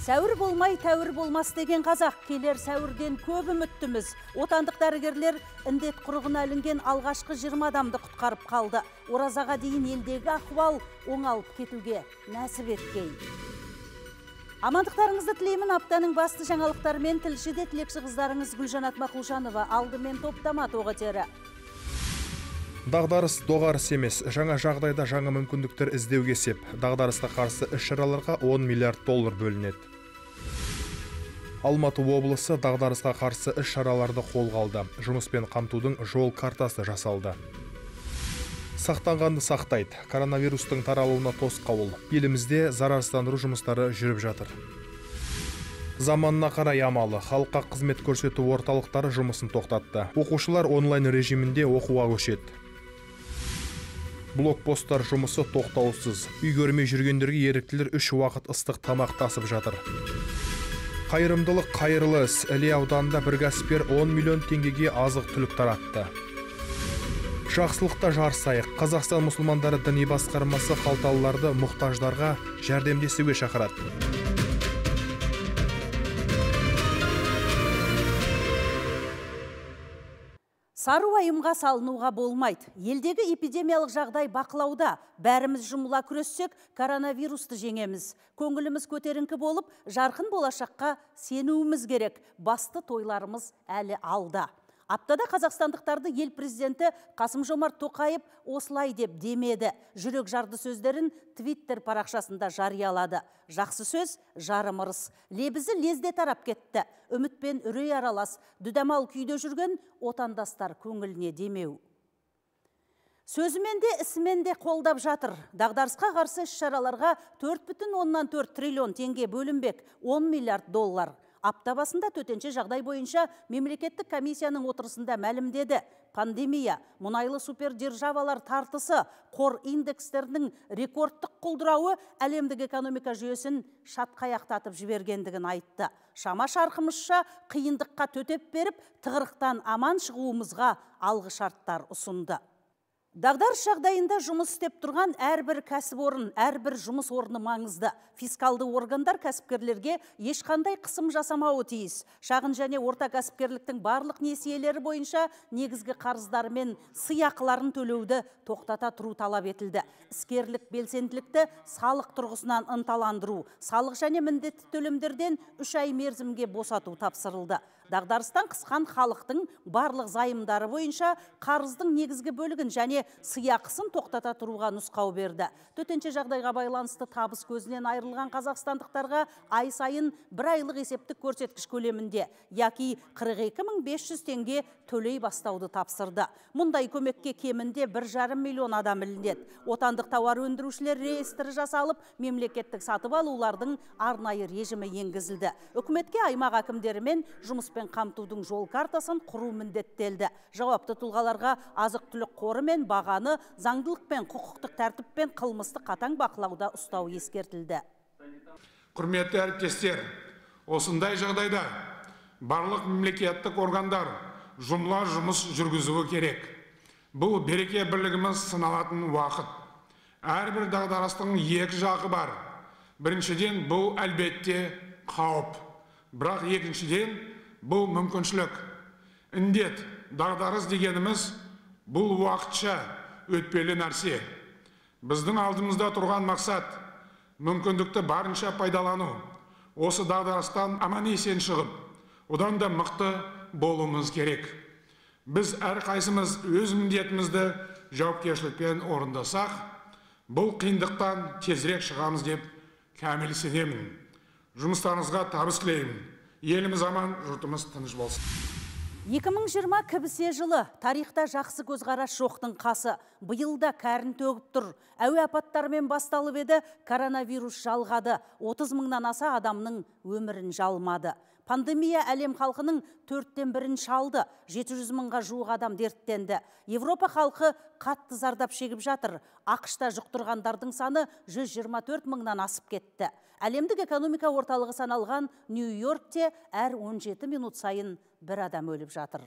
Сәуір болмай тәуір болмас деген қазақ, келер сәуірден көп үміттіміз. Отандық дәрігерлер індет құрығына ілінген алғашқы 20 адамды құтқарып қалды. Оразаға дейін елдегі ахуал оңалып кетуге нәсіп еткей. Амандықтарыңызды тілеймін. Аптаның басты жаңалықтарымен тілшіде тілекші қыздарыңыз Гүлжанат Мақұлжанова, алдымен топтама тоғытері. Дағдарыс доғарыс емес, жаңа жағдайда жаңа мүмкіндіктер іздеуге сеп. Дағдарысқа қарсы іс-шараларға 10 миллиард доллар бөлінеді. Алматы облысы дағдарысқа қарсы іс-шараларды қолға алды. Жұмыспен қамтудың жол картасы жасалды. Сақтанғанды сақтайды. Коронавирустың таралуына тосқауыл. Елімізде зарарсыздандыру жұмыстары жүріп жатыр. Заманына қарай амалы, халыққа қызмет көрсету орталықтары жұмысын тоқтатты. Оқушылар онлайн режимінде оқуға көшеді. Блокпосттар жұмысы тоқтаусыз. Үй көрмей жүргендерге еріктілер 3 уақыт ыстық тамақ тасып жатыр. Қайырымдылық қайырлы іс. Іле ауданында бір кәсіпкер 10 миллион теңгеге азық-түлік таратты. Жақсылықта жарысайық. Қазақстан мұсылмандары діни басқармасы қалталыларды мұқтаждарға жәрдемдесуге шақырады. Сары уайымға салынуға болмайды. Елдегі эпидемиялық жағдай бақылауда. Бәріміз жұмыла күрессек, коронавирусты жеңеміз. Көңіліміз көтеріңкі болып, жарқын болашаққа сенуіміз керек. Басты тойларымыз әлі алда. Аптада қазақстандықтарды ел президенті Қасым-Жомарт Тоқаев осылай деп демеді. Жүрек жарды сөздерін Твиттер парақшасында жариялады. Жақсы сөз, жарым ырыс. Лебізі лезде тарап кетті. Үмітпен үрей аралас, дүдамал күйде жүрген отандастар көңіліне демеу. Сөзімен де, ісімен де қолдап жатыр. Дағдарысқа қарсы іс-шараларға 4,4 триллион теңге бөлінбек, 10 миллиард доллар. Апта басында төтенше жағдай бойынша мемлекеттік комиссияның отырысында мәлімдеді. Пандемия, мұнайлы супердержавалар тартысы, қор индекстерінің рекордтық құлдырауы әлемдік экономика жүйесін шатқаяқтатып жібергендігін айтты. Шама-шарқымызша қиындыққа төтеп беріп, тығырықтан аман шығуымызға алғы шарттар ұсынды. Дағдарыс жағдайында жұмыс істеп тұрған әрбір кәсіпорын, әрбір жұмыс орны маңызды. Фискалды органдар кәсіпкерлерге ешқандай қысым жасамауы тиіс. Шағын және орта кәсіпкерліктің барлық несиелері бойынша негізгі қарыздары мен сыйақыларын төлеуді тоқтата тұру талап етілді. Іскерлік белсенділікті салық тұрғысынан ынталандыру, салық және міндетті төлемдерден 3 ай мерзімге босату тапсырылды. Дағдарыстан қысқан халықтың барлық зайымдары бойынша қарыздың негізгі бөлігін және сыйақысын тоқтата тұруға нұсқау берді. Төтенше жағдайға байланысты табыс көзінен айырылған қазақстандықтарға ай сайын 1 айлық есептік көрсеткіш көлемінде, яки 42.500 теңге төлей бастауды тапсырды. Мұндай көмекке кемінде 1,5 миллион адам ілінеді. Отандық тауар өндірушілер реестрі жасалып, мемлекеттік сатып алулардың арнайы режимі енгізілді. Үкіметке аймақ әкімдерімен жұмыспен қамтудың жол картасын құру міндеттелді. Жауапты тұлғаларға азық-түлік қоры мен бағаны заңдылық пен құқықтық тәртіп пен қылмысты қатаң бақылауда ұстау ескертілді. Құрметті әріптестер, осындай жағдайда барлық мемлекеттік органдар жұмыла жұмыс жүргізуі керек. Бұл береке бірлігіміз сыналатын уақыт. Әрбір дағдарыстың екі жағы бар. Біріншіден, бұл әлбетте қауіп. Бірақ екіншіден, бұл мүмкіншілік. Індет, дағдарыс дегеніміз бұл уақытша өтпелі нәрсе. Біздің алдымызда тұрған мақсат мүмкіндікті барынша пайдалану. Осы дағдарыстан аман есен шығып, одан да мықты болуымыз керек. Біз әрқайсымыз өз міндетімізді жауапкершілікпен орындасақ, бұл қиындықтан тезірек шығамыз деп кәміл сенемін. Жұмыстарыңызға табыс тілеймін. Еліміз аман, жұртымыз тыныш болсын. 2020 кібісе жылы. Тарихта жақсы көзқарас жоқтың қасы. Биылда кәрін төгіп тұр. Әуе апаттарымен басталып еді, коронавирус жалғады. 30 мыңнан аса адамның өмірін жалмады. Пандемия әлем халқының 1/4 шалды. 700 мыңға жуық адам дерттенді. Европа халқы қатты зардап шегіп жатыр. ақш-та жұқтырғандардың саны 124 мыңнан асып кетті. Әлемдік экономика орталығы саналған Нью-Йоркте әр 17 минут сайын бір адам өліп жатыр.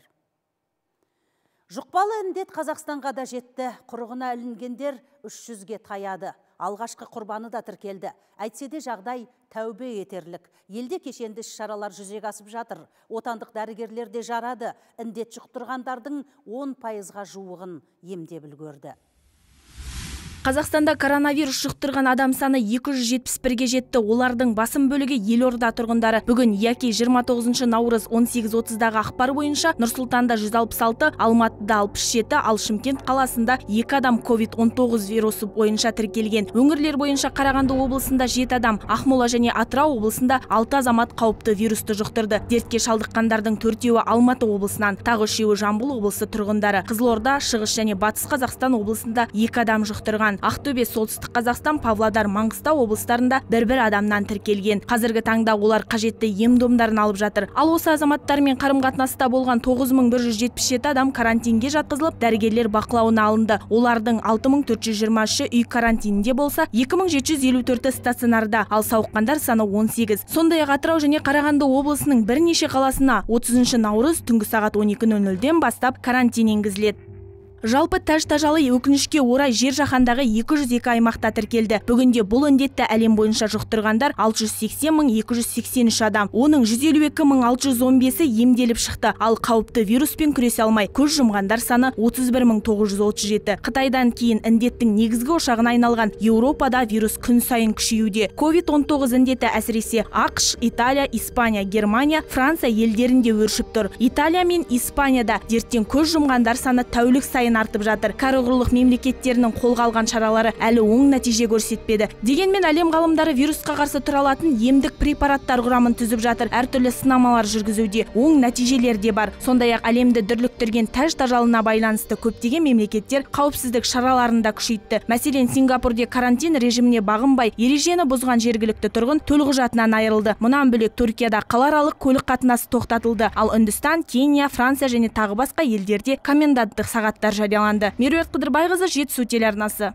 Жұқпалы індет Қазақстанға да жетті. Құрығына ілінгендер 300-ге таяды. алғашқы құрбаны да тіркелді. Әйтсе де жағдай тәубе етерлік. Елде кешенді іс-шаралар жүзеге асып жатыр. Отандық дәрігерлер де жарады. Індет жұқтырғандардың 10%-ға жуығын емдеп үлгерді. Қазақстанда коронавирус жұқтырған адам саны 271-ге жетті. Олардың басым бөлігі елорда тұрғындары. Бүгін яки 29 наурыз 18:30-дағы ақпар бойынша Нұр-Сұлтанда 166, Алматыда 67, ал Шымкент қаласында 2 адам COVID-19 вирусы бойынша тіркелген. Өңірлер бойынша Қарағанды облысында 7 адам, Ақмола және Атырау облысында 6 азамат қауіпті вирусты жұқтырды. Дертке шалдыққандардың 4-еуі Алматы облысынан, тағы 3-еуі Жамбыл облысы тұрғындары. Қызылорда, Шығыс және Батыс Қазақстан облысында 2 адам жұқтырған. Ақтөбе, Солтүстік Қазақстан, Павлодар, Маңғыстау облыстарында бір адамнан тіркелген. Қазіргі таңда олар қажетті ем-домдарын алып жатыр. Ал осы азаматтармен қарым-қатынаста болған 9177 адам карантинге жатқызылып, дәрігерлер бақылауына алынды. Олардың 6423-і үй карантинінде болса, 2754-і стационарда, ал сауыққандар саны 18. Сондай-ақ Атырау және Қарағанды облысының бірнеше қаласына 30 наурыз түнгі сағат 12:00-ден бастап карантин енгізіледі. Жалпы тәж-тажалы өкінішке орай жер жаһандағы 202 аймақта тіркелді. Бүгінде бұл індетті әлем бойынша жұқтырғандар 680.283 адам. Оның 152.615-і емделіп шықты. Ал қауіпті вируспен күресе алмай көз жұмғандар саны 31.937. Қытайдан кейін індеттің негізгі ошағына айналған Еуропада вирус күн сайын күшеюде. COVID-19 індеті әсіресе ақш, Италия, Испания, Германия, Франция елдерінде өршіп тұр. Италия мен Испанияда дерттен көз жұмғандар саны тәулік сайын артып жатыр. Кәрі құрлық мемлекеттерінің қолға алған шаралары әлі оң нәтиже көрсетпеді. Дегенмен әлем ғалымдары вирусқа қарсы тұра алатын емдік препараттар құрамын түзіп жатыр. Әртүрлі сынамалар жүргізуде. Оң нәтижелер де бар. Сондай-ақ әлемді дүрліктірген тәж-тажалына байланысты көптеген мемлекеттер қауіпсіздік шараларын да күшейтті. Мәселен, Сингапурде карантин режиміне бағынбай, ережені бұзған жергілікті тұрғын төлқұжатынан айырылды. Мұнан бөлек Түркияда қалааралық көлік қатынасы тоқтатылды. Ал Үндістан, Кения, Франция және тағы басқа елдерде коменданттық сағаттар жарияланды. Меруерт Қыдырбайқызы, Жетісу телеарнасы.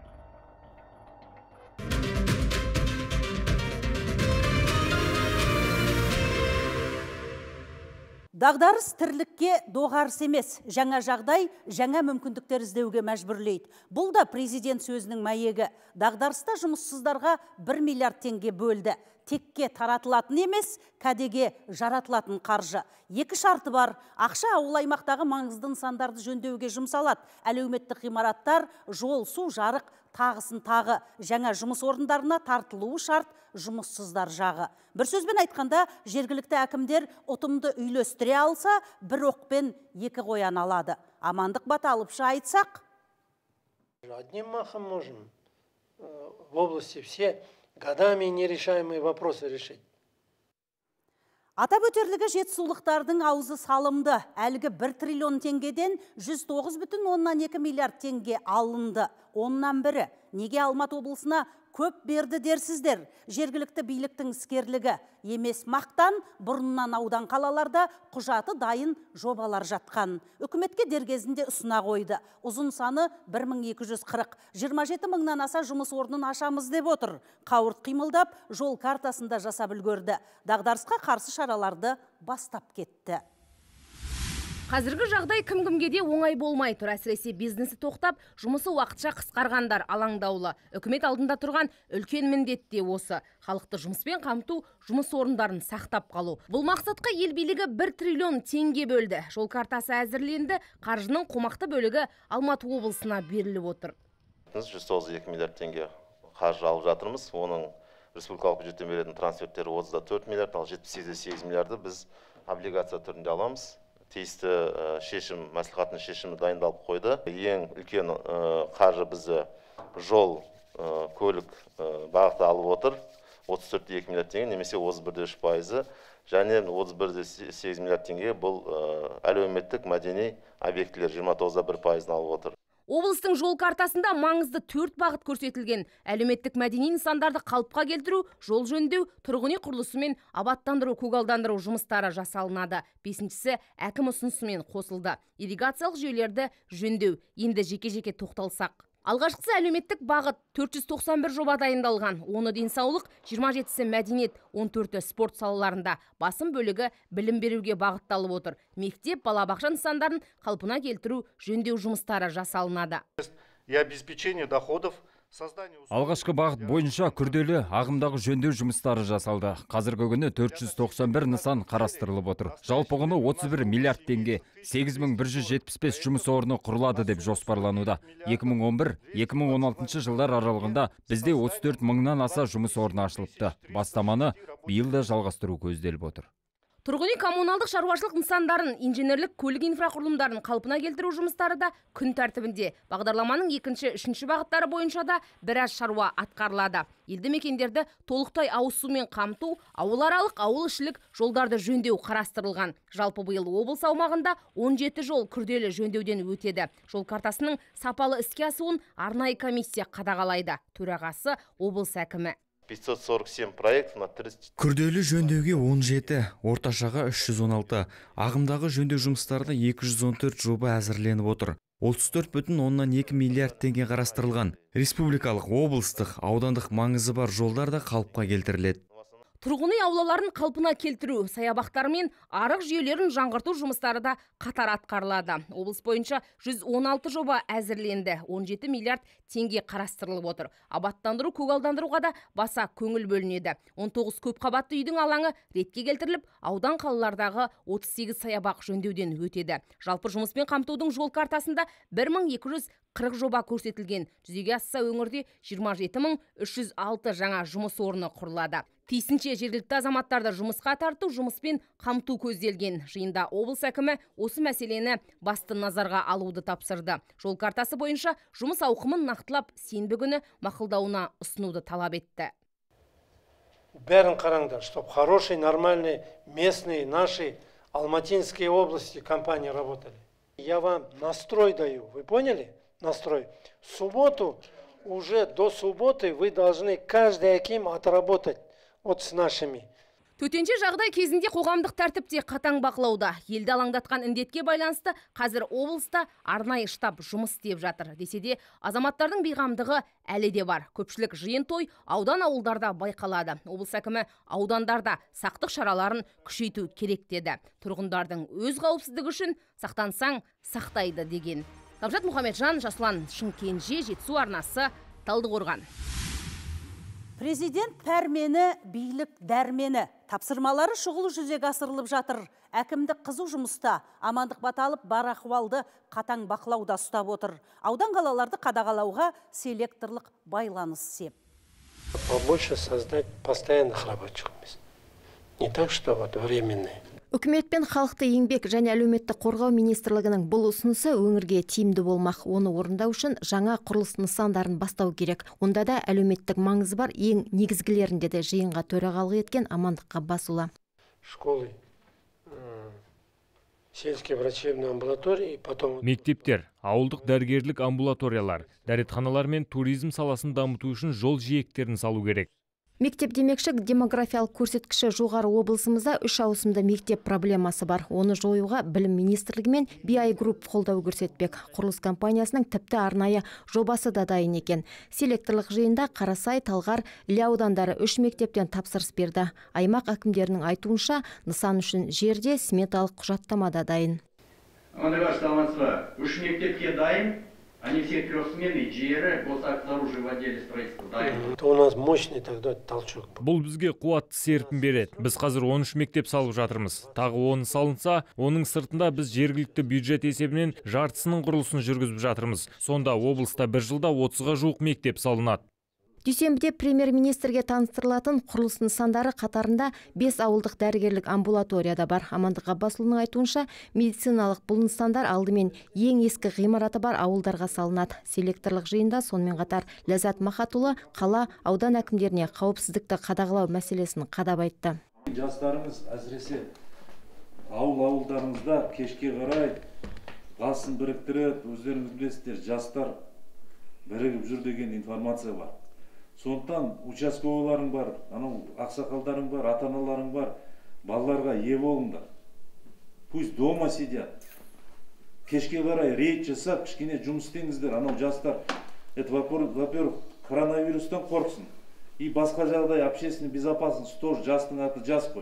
Дағдарыс тірлікке доғарыс емес. Жаңа жағдай, жаңа мүмкіндіктер іздеуге мәжбүрлейді. Бұл да президент сөзінің мәйегі. Дағдарыста жұмыссыздарға 1 миллиард теңге бөлді. Текке таратылатын емес, кәдеге жаратылатын қаржы. Екі шарты бар. Ақша ауыл аймақтағы маңызды нысандарды жөндеуге жұмсалады. Әлеуметтік ғимараттар, жол, су, жарық, тағысын тағы. Жаңа жұмыс орындарына тартылуы шарт жұмыссыздар жағы. Бір сөзбен айтқанда, жергілікті әкімдер ұтымды үйлестіре алса, бір оқпен 2 қоян алады. Амандық бата алыпша айтсақ? Одним махом можем в области все годами нерешаемые вопросы решить. Атап өтерлігі жетісулықтардың аузы салымды. Әлгі 1 триллион теңгеден 109,2 миллиард теңге алынды. Оннан бірі. Неге Алматы облысына көп берді дерсіздер? Жергілікті биліктің іскерлігі емес мақтан, бұрыннан аудан қалаларда құжаты дайын жобалар жатқан. Үкіметке дергезінде ұсына қойды. Ұзын саны 1240. 27 мыңнан аса жұмыс орнын ашамыз деп отыр. Қауырт қимылдап, жол картасында жасап үлгерді. Дағдарысқа қарсы шараларды бастап кетті. Қазіргі жағдай кім-кімге де оңай болмай тұр. Әсіресе бизнесі тоқтап, жұмысы уақытша қысқарғандар алаңдаулы. Үкімет алдында тұрған үлкен міндет те осы. Халықты жұмыспен қамту, жұмыс орындарын сақтап қалу. Бұл мақсатқа ел билігі 1 триллион теңге бөлді. Жол картасы әзірленді, қаржының қомақты бөлігі Алматы облысына беріліп отыр. 192 миллиард теңге қаржы алып жатырмыз. Оның республикалық бюджеттен беретін трансферттері 34 миллиард, ал 78 миллиарды біз облигация түрінде аламыз. Тиісті шешім, мәслихаттың шешімі дайындалып қойды. Ең үлкен қаржы бізді жол, көлік бағыты алып отыр. 34,2 миллиард теңге, немесе 31,3%. Және 31,8 миллиард теңге бұл әлеуметтік мәдени объектілер 29,1%-ны алып отыр. Облыстың жол картасында маңызды 4 бағыт көрсетілген. Әлеуметтік мәдени нысандарды қалыпқа келтіру, жол жөндеу, тұрғын үй құрылысы мен абаттандыру, көгалдандыру жұмыстары жасалынады. 5-шісі әкім ұсынысымен қосылды. Ирригациялық жүйелерді жөндеу. Енді жеке-жеке тоқталсақ. Алғашқысы әлеуметтік бағыт, 491 жоба дайындалған. Оны денсаулық, 27-сі мәдениет, 14-і спорт салаларында. Басым бөлігі білім беруге бағытталып отыр. Мектеп, балабақша нысандарын қалпына келтіру, жөндеу жұмыстары жасалынады. И обеспечение доходов Алғашқы бағыт бойынша күрделі ағымдағы жөндеу жұмыстары жасалды. Қазіргі күні 491 нысан қарастырылып отыр. Жалпы құны 31 миллиард теңге, 8175 жұмыс орны құрылады деп жоспарлануда. 2011-2016 жылдар аралығында бізде 34 мыңнан аса жұмыс орны ашылыпты. Бастаманы биыл да жалғастыру көзделіп отыр. Тұрғын үй коммуналдық шаруашылық нысандарын, инженерлік көлік инфрақұрылымдарын қалпына келтіру жұмыстары да күн тәртібінде. Бағдарламаның 2-3 бағыттары бойынша да біраз шаруа атқарылады. Елді мекендерді толықтай ауыз сумен қамту, ауыларалық ауыл-ішілік жолдарды жөндеу қарастырылған. Жалпы биыл облыс аумағында 17 жол күрделі жөндеуден өтеді. Жол картасының сапалы іске асуын арнайы комиссия қадағалайды. Төрағасы облыс әкімі. 547 проект, күрделі жөндеуге 17, орташаға 316, ағымдағы жөндеу жұмыстарына 214 жоба әзірленіп отыр. 34,2 миллиард теңге қарастырылған. Республикалық, облыстық, аудандық маңызы бар жолдар да қалыпқа келтіріледі. Тұрғын үй аулаларын қалпына келтіру, саябақтар мен арық жүйелерін жаңғырту жұмыстары да қатар атқарылады. Облыс бойынша 116 жоба әзірленді, 17 миллиард теңге қарастырылып отыр. Абаттандыру, көгалдандыруға да баса көңіл бөлінеді. 19 көпқабатты үйдің алаңы ретке келтіріліп, аудан қалалардағы 38 саябақ жөндеуден өтеді. Жалпы жұмыспен қамтудың жол картасында 1240 жоба көрсетілген. Жүзеге асса өңірде 27306 жаңа жұмыс орны құрылады. Тиісінше жергілікті азаматтарды жұмысқа тарту, жұмыспен қамту көзделген. Жиында облыс әкімі осы мәселені басты назарға алуды тапсырды. Жол картасы бойынша жұмыс ауқымын нақтылап, сенбі күні мақұлдауына ұсынуды талап етті. Бәрін қараңдар, чтоб хороший, нормальный, местные, наши, Алматинские области компании работали. Я вам настрой даю, вы поняли? Настрой. В субботу, уже до субботы вы должны каждый аким отработать. Вот с нашими. Төтенше жағдай кезінде қоғамдық тәртіпте қатаң бақылауда. Елді алаңдатқан індетке байланысты қазір облыста арнайы штаб жұмыс істеп жатыр. Десе де азаматтардың бейғамдығы әлі де бар. Көпшілік жиын той аудан ауылдарда байқалады. Облыс әкімі аудандарда сақтық шараларын күшейту керек деді. Тұрғындардың өз қауіпсіздігі үшін сақтансаң сақтайды деген. Ғабжат Мұхамеджан, Жасұлан Шымкенже, Жетісу арнасы, Талдықорған. Президент пәрмені, билік дәрмені. Тапсырмалары шұғыл жүзеге асырылып жатыр. Әкімдік қызу жұмыста, амандық баталып бар ахуалды қатаң бақылауда ұстап отыр. Аудан қалаларды қадағалауға селекторлық байланыс сеп. Побольше создать постоянных рабочих мест. Не так, что вот временные. Үкімет пен халықты еңбек және әлеуметтік қорғау министрлігінің бұл ұсынысы өңірге тиімді болмақ. Оны орындау үшін жаңа құрылыс нысандарын бастау керек. Онда да әлеуметтік маңызы бар ең негізгілерін деді жиынға төрағалық еткен Амандық Ғаббасұлы. Школы, сельские врачебные амбулатории, потом... Мектептер, ауылдық дәрігерлік амбулаториялар, дәретханалар мен туризм саласын дамыту үшін жол жиектерін салу керек. Мектеп демекші демографиялық көрсеткіші жоғары облысымызда 3 ауысымда мектеп проблемасы бар. Оны жоюға білім министрлігі мен BI Group қолдау көрсетпек. Құрылыс компаниясының тіпті арнайы жобасы да дайын екен. Селекторлық жиында Қарасай, Талғар, Іле аудандары 3 мектептен тапсырыс берді. Аймақ әкімдерінің айтуынша, нысан үшін жерде сметалық құжаттама да дайын. 3 мектепке дайын. Они все трехсменные, жері, госоружие в отделе строительства дайын. У нас мощный тогда толчок. Бұл бізге қуатты серпін береді. Біз қазір 13 мектеп салып жатырмыз. Тағы 10 салынса, оның сыртында біз жергілікті бюджет есебінен жартысының құрылысын жүргізіп жатырмыз. Сонда облыста бір жылда 30-ға жуық мектеп салынады. Дүйсенбіде премьер-министрге таныстырылатын құрылыс нысандары қатарында 5 ауылдық дәрігерлік амбулаторияда бар. Амандық Ғаббасұлының айтуынша, медициналық бұл нысандар алдымен ең ескі ғимараты бар ауылдарға салынады. Селекторлық жиында сонымен қатар Ләззат Махатұлы қала аудан әкімдеріне қауіпсіздікті қадағалау мәселесін қадап айтты. Жастарымыз әсіресе ауыл-ауылдарымызда кешке қарай басын біріктіріп, өздеріңіз білесіздер, жастар бірігіп жүр деген информация бар. Сондықтан участковыларың бар, ақсақалдарың бар, ата-аналарың бар, балаларға ие болыңдар. Пусть дома сидят. Кешке қарай рейд жасап, кішкене жұмыс істеңіздер. Жастар, это, во-первых, коронавирустан қорқсын. И басқа жағдай, общественный безопасность тоже жастың аты жас қой.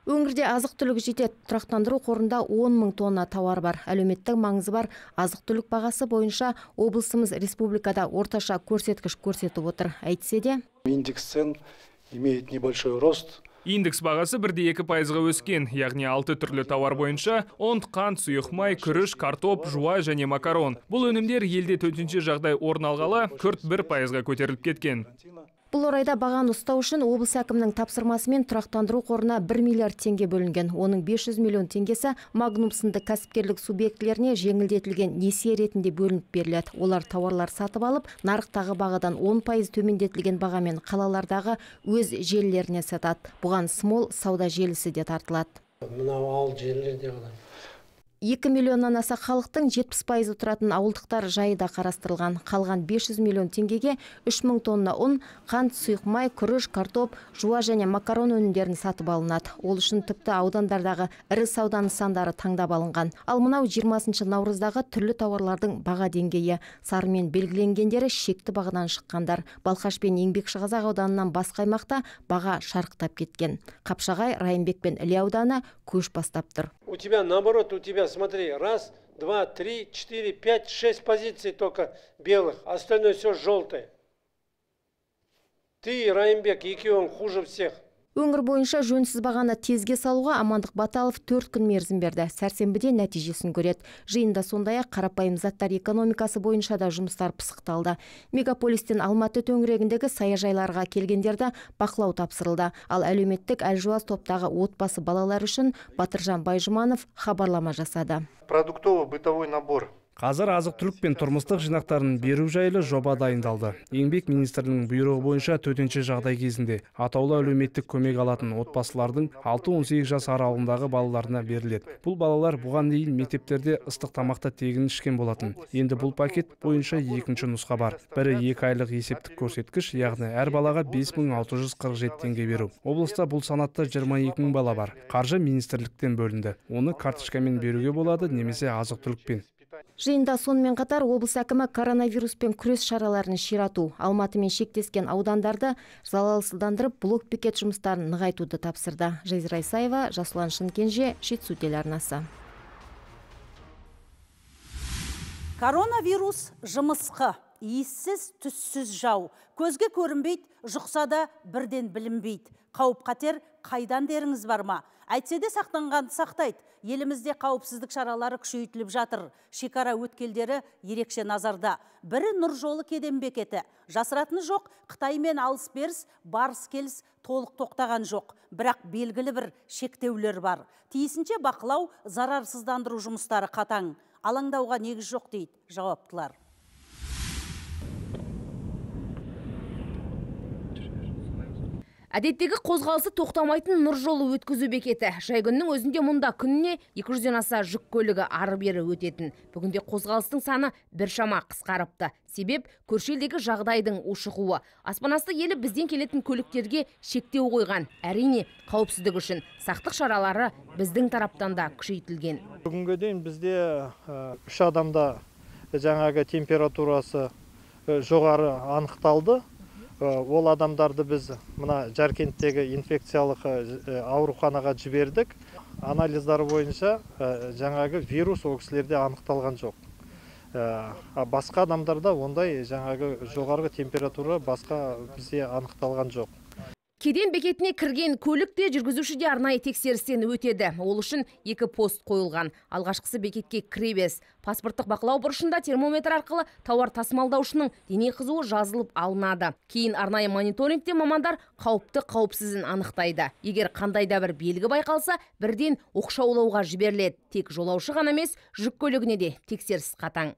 Өңірде азық-түлік жетеді. Тұрақтандыру қорында 10 мың тонна тауар бар. Әлеуметтік маңызы бар азық-түлік бағасы бойынша облысымыз республикада орташа көрсеткіш көрсетіп отыр. Әйтсе де, индекс цен имеет небольшой рост. Индекс бағасы 1,2%-ға өскен, яғни 6 түрлі тауар бойынша ұнт, қант, сұйық май, күріш, картоп, жуа және макарон. Бұл өнімдер елде төтенше жағдай орын алғалы күрт 1%-ға көтеріліп кеткен. Бұл орайда бағаны ұстау үшін облыс әкімінің тапсырмасымен тұрақтандыру қорына 1 миллиард теңге бөлінген. Оның 500 миллион теңгесі Магнум сынды кәсіпкерлік субъектілеріне жеңілдетілген несие ретінде бөлініп беріледі. Олар тауарлар сатып алып, нарықтағы бағадан 10% төмендетілген бағамен қалалардағы өз желілеріне сатады. Бұған смол сауда желісі де тартылады. Мынау ауыл желілерде қалады. 2 миллионнан аса халықтың 70% тұратын ауылдықтар жайы да қарастырылған. Қалған 500 миллион теңгеге 3000 тонна ұн, қант, сұйық май, күріш, картоп, жуа және макарон өнімдерін сатып алынады. Ол үшін тіпті аудандардағы ірі сауда нысандары таңдап алынған. Ал мынау 20 наурыздағы түрлі тауарлардың баға деңгейі. Сарымен белгіленгендері шекті бағадан шыққандар. Балқаш пен Еңбекшіқазақ ауданынан басқа аймақта баға шарықтап кеткен. Қапшағай, Райымбек пен Іле ауданы көш бастап тұр. У тебя наоборот, смотри, 1, 2, 3, 4, 5, 6 позиций только белых, остальное все желтое. Ты, Райымбек, екеуің хуже всех. Өңір бойынша жөнсіз бағаны тезге салуға Амандық Баталов 4 күн мерзім берді. Сәрсенбіде нәтижесін көреді. Жиында сондай-ақ қарапайым заттар экономикасы бойынша да жұмыстар пысықталды. Мегаполистен Алматы төңірегіндегі саяжайларға келгендерді бақылау тапсырылды. Ал әлеуметтік әлжуаз топтағы отбасы балалар үшін Батыржан Байжұманов хабарлама жасады. Продуктово-бытовой набор. Қазір азық-түлік пен тұрмыстық жинақтарын беру жайлы жоба дайындалды. Еңбек министрінің бұйрығы бойынша төтенше жағдай кезінде атаулы әлеуметтік көмек алатын отбасылардың 6-18 жас аралығындағы балаларына беріледі. Бұл балалар бұған дейін мектептерде ыстық тамақты тегін ішкен болатын. Енді бұл пакет бойынша екінші нұсқа бар. Бірі 2 айлық есептік көрсеткіш, яғни әр балаға 5647 теңге беру. Облыста бұл санатта 22 мың бала бар. Қаржы министрліктен бөлінді. Оны карточкамен беруге болады, немесе азық-түлікпен. Жиында сонымен қатар облыс әкімі коронавируспен күрес шараларын ширату, Алматымен шектескен аудандарды залалсыздандырып, блок-бекет жұмыстарын нығайтуды тапсырды. Жазира Исаева, Жасұлан Шынкенже, Жетісу телеарнасы. Коронавирус жымысқы, иіссіз, түссіз жау. Көзге көрінбейді, жұқса да бірден білінбейді. Қауіп қатер қайдан деріңіз бар ма? Әйтсе де сақтанғанды сақтайды. Елімізде қауіпсіздік шаралары күшейтіліп жатыр. Шекара өткелдері ерекше назарда. Бірі Нұр жолы кеден бекеті. Жасыратыны жоқ, Қытаймен алыс-беріс, барыс-келіс толық тоқтаған жоқ. Бірақ белгілі бір шектеулер бар. Тиісінше бақылау, зарарсыздандыру жұмыстары қатаң. Алаңдауға негіз жоқ дейді жауаптылар. Әдеттегі қозғалысы тоқтамайтын Нұр жолы өткізу бекеті. Жайгүннің өзінде мұнда күніне 200-ден аса жүк көлігі ары-бері өтетін. Бүгінде қозғалыстың саны біршама қысқарыпты. Себеп көрші елдегі жағдайдың ушығуы. Аспанасты елі бізден келетін көліктерге шектеу қойған. Әрине, қауіпсіздік үшін сақтық шаралары біздің тараптан да күшейтілген. Бүгінге дейін бізде 3 адамда жаңағы температурасы жоғары анықталды. Ол адамдарды біз мына Жаркенттегі инфекциялық ауруханаға жібердік. Анализдары бойынша жаңағы вирус ол кісілерде анықталған жоқ. Басқа адамдарда ондай жаңағы жоғарғы температура басқа бізде анықталған жоқ. Кеден бекетіне кірген көлікте жүргізуші де арнайы тексерістен өтеді. Ол үшін 2 пост қойылған. Алғашқысы бекетке кіребес. Паспорттық бақылау бұрышында термометр арқылы тауар тасымалдаушының дене қызуы жазылып алынады. Кейін арнайы мониторингте мамандар қауіпті қауіпсізін анықтайды. Егер қандай да бір белгі байқалса, бірден оқшаулауға жіберіледі. Тек жолаушы ғана емес, жүк көлігіне де тексеріс қатаң.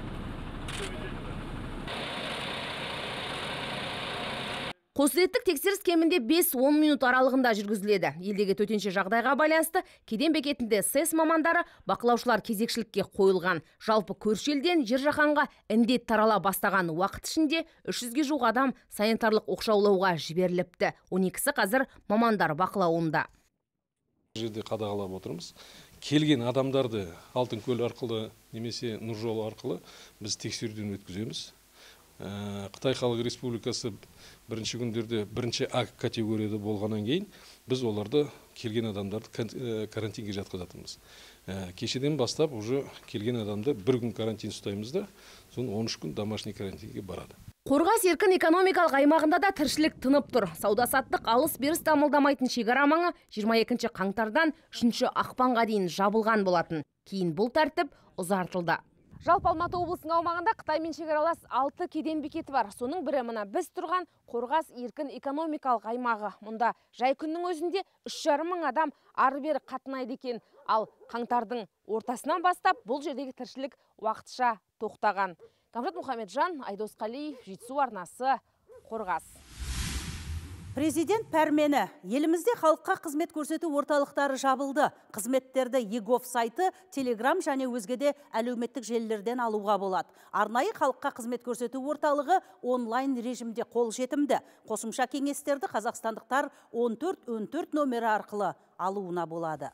Қосыреттік тексеріс кемінде 5-10 минут аралығында жүргізіледі. Елдегі төтенше жағдайға байланысты кеден бекетінде СЭС мамандары бақылаушылар кезекшілікке қойылған. Жалпы көрші елден жер жаһанға індет тарала бастаған уақыт ішінде 300-ге жуық адам санитарлық оқшаулауға жіберіліпті. 12-сі қазір мамандар бақылауында. Жерде қадағалап отырмыз. Келген адамдарды Алтынкөл арқылы немесе Нұр жолы арқылы біз тексеруден өткіземіз. Қытай Халық Республикасы бірінші күндерде бірінші А категорияда болғаннан кейін біз оларды келген адамдарды карантинге жатқызатырмыз. Кешеден бастап уже келген адамды бір күн карантин ұстаймыз да, соны 13 күн домашний карантинге барады. Қорғас еркін экономикалық аймағында да тіршілік тынып тұр. Сауда-саттық алыс-беріс дамылдамайтын шекара маңы 22 қаңтардан 3 ақпанға дейін жабылған болатын. Кейін бұл тәртіп ұзартылды. Жалпы Алматы облысының аумағында Қытаймен шекаралас 6 кеден бекеті бар. Соның бірі мына біз тұрған Қорғас еркін экономикалық аймағы. Мұнда жай күннің өзінде 3,5 мың адам ары-бері қатынайды екен. Ал қаңтардың ортасынан бастап бұл жердегі тіршілік уақытша тоқтаған. Камжат Мұхамеджан, Айдос Қалиев, Жетісу арнасы, Қорғас. Президент пәрмені. Елімізде халыққа қызмет көрсету орталықтары жабылды. Қызметтерді егов сайты, телеграм және өзгеде әлеуметтік желілерден алуға болады. Арнайы халыққа қызмет көрсету орталығы онлайн режимде қолжетімді. Қосымша кеңестерді қазақстандықтар 1414 нөмірі арқылы алуына болады.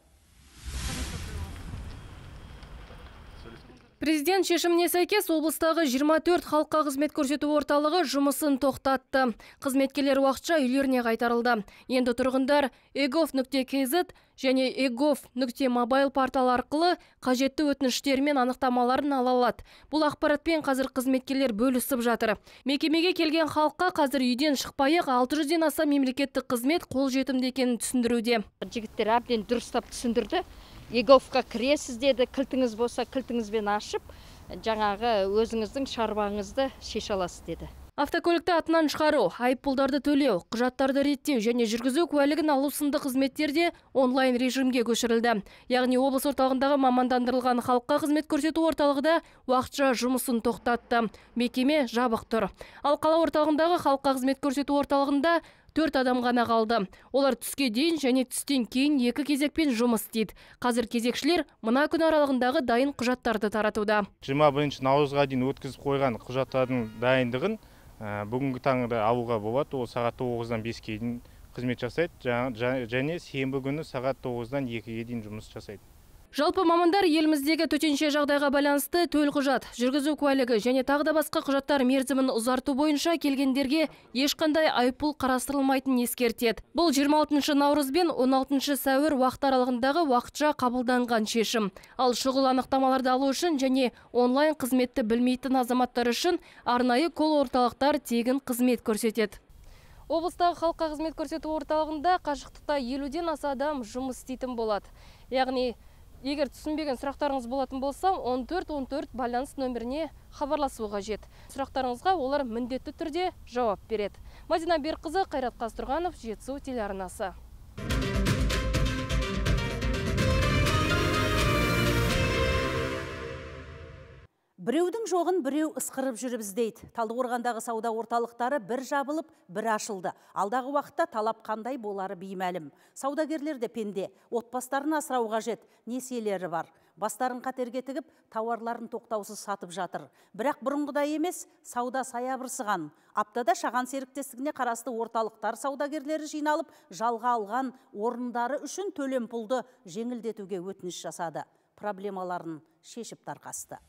Президент шешіміне сәйкес облыстағы 24 халыққа қызмет көрсету орталығы жұмысын тоқтатты. Қызметкерлер уақытша үйлеріне қайтарылды. Енді тұрғындар egov.kz және egov.mobile портал арқылы қажетті өтініштер мен анықтамаларын ала алады. Бұл ақпаратпен қазір қызметкерлер бөлісіп жатыр. Мекемеге келген халыққа қазір үйден шықпай-ақ 600-ден аса мемлекеттік қызмет қолжетімді екенін түсіндіруде. Жігіттер әбден дұрыстап түсіндірді. Еговқа кіресіз деді, кілтіңіз болса кілтіңізбен ашып, жаңағы өзіңіздің шаруаңызды шеше аласыз деді. Автокөлікті атынан шығару, айыппұлдарды төлеу, құжаттарды реттеу және жүргізу куәлігін алу сынды қызметтерде онлайн режимге көшірілді. Яғни облыс орталығындағы мамандандырылған халыққа қызмет көрсету орталығында уақытша жұмысын тоқтатты. Мекеме жабық тұр. Ал қала орталығындағы халыққа қызмет көрсету орталығында 4 адам ғана қалды. Олар түске дейін және түстен кейін 2 кезекпен жұмыс істейді. Қазір кезекшілер мына күн аралығындағы дайын құжаттарды таратуда. 21 наурызға дейін өткізіп қойған құжаттардың дайындығын бүгінгі таңда алуға болады. Ол сағат 9-дан 5-ке дейін қызмет жасайды және сенбі күні сағат 9-дан 2-ге дейін жұмыс жасайды. Жалпы мамандар еліміздегі төтенше жағдайға байланысты төлқұжат, жүргізу куәлігі және тағы да басқа құжаттар мерзімін ұзарту бойынша келгендерге ешқандай айыппұл қарастырылмайтынын ескертеді. Бұл 26 наурыз бен 16 сәуір уақыт аралығындағы уақытша қабылданған шешім. Ал шұғыл анықтамаларды алу үшін және онлайн қызметті білмейтін азаматтар үшін арнайы кол орталықтар тегін қызмет көрсетеді. Облыстағы халыққа қызмет көрсету орталығында қашықтықта 50-ден аса адам жұмыс істейтін болады. Яғни егер түсінбеген сұрақтарыңыз болатын болса, 1414 байланыс нөміріне хабарласуға қажет. Сұрақтарыңызға олар міндетті түрде жауап береді. Мадина Берқызы, Қайрат Қазтұрғанов, Жетісу телеарнасы. Біреудің жоғын біреу ысқырып жүріп іздейді. Талдықорғандағы сауда орталықтары бір жабылып, бір ашылды. Алдағы уақытта талап қандай болары беймәлім. Саудагерлер де пенде, отбастарын асырау қажет, несиелері бар. Бастарын қатерге тігіп, тауарларын тоқтаусыз сатып жатыр. Бірақ бұрынғыдай емес, сауда саябырсыған. Аптада Шаған серіктестігіне қарасты орталықтар саудагерлері жиналып, жалға алған орындары үшін төлемпұлды жеңілдетуге өтініш жасады. Проблемаларын шешіп тарқасты.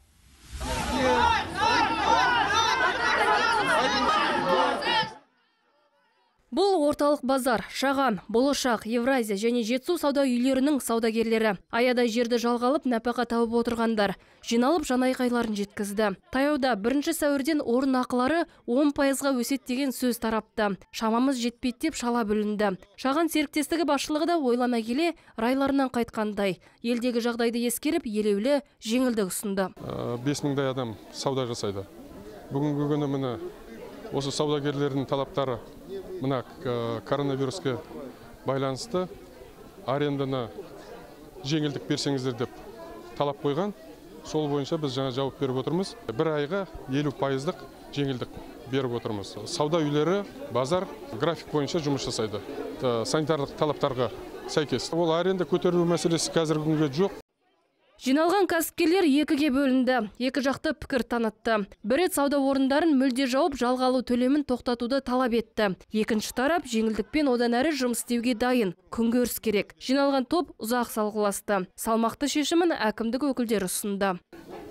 Бұл орталық базар, Шаған, Болашақ, Евразия және Жетісу сауда үйлерінің саудагерлері. Аядай жерді жалғалып, нәпақа тауып отырғандар. Жиналып жанайқайларын жеткізді. Таяуда 1 сәуірден орын ақылары 10%-ға өсет деген сөз тарапты. Шамамыз жетпейді деп шала бүлінді. Шаған серіктестігі басшылығы да ойлана келе райларынан қайтқандай. Елдегі жағдайды ескеріп, елеулі жеңілдік ұсынды. 5000-дай адам сауда жасайды. Бүгінгі күні міне осы саудагерлердің талаптары мына коронавируске байланысты аренданы жеңілдік берсеңіздер деп талап қойған. Сол бойынша біз жаңа жауап беріп отырмыз. Бір айға 50%-ық жеңілдік беріп отырмыз. Сауда үйлері, базар график бойынша жұмыс жасайды. Санитарлық талаптарға сәйкес. Ол аренда көтеру мәселесі қазіргі күнге жоқ. Жиналған кәсіпкерлер екіге бөлінді, екі жақты пікір танытты. Бірі сауда орындарын мүлде жауып, жалға алу төлемін тоқтатуды талап етті. Екінші тарап жеңілдікпен одан әрі жұмыс істеуге дайын, күнкөріс керек. Жиналған топ ұзақ салғыласты. Салмақты шешімін әкімдік өкілдері ұсынды.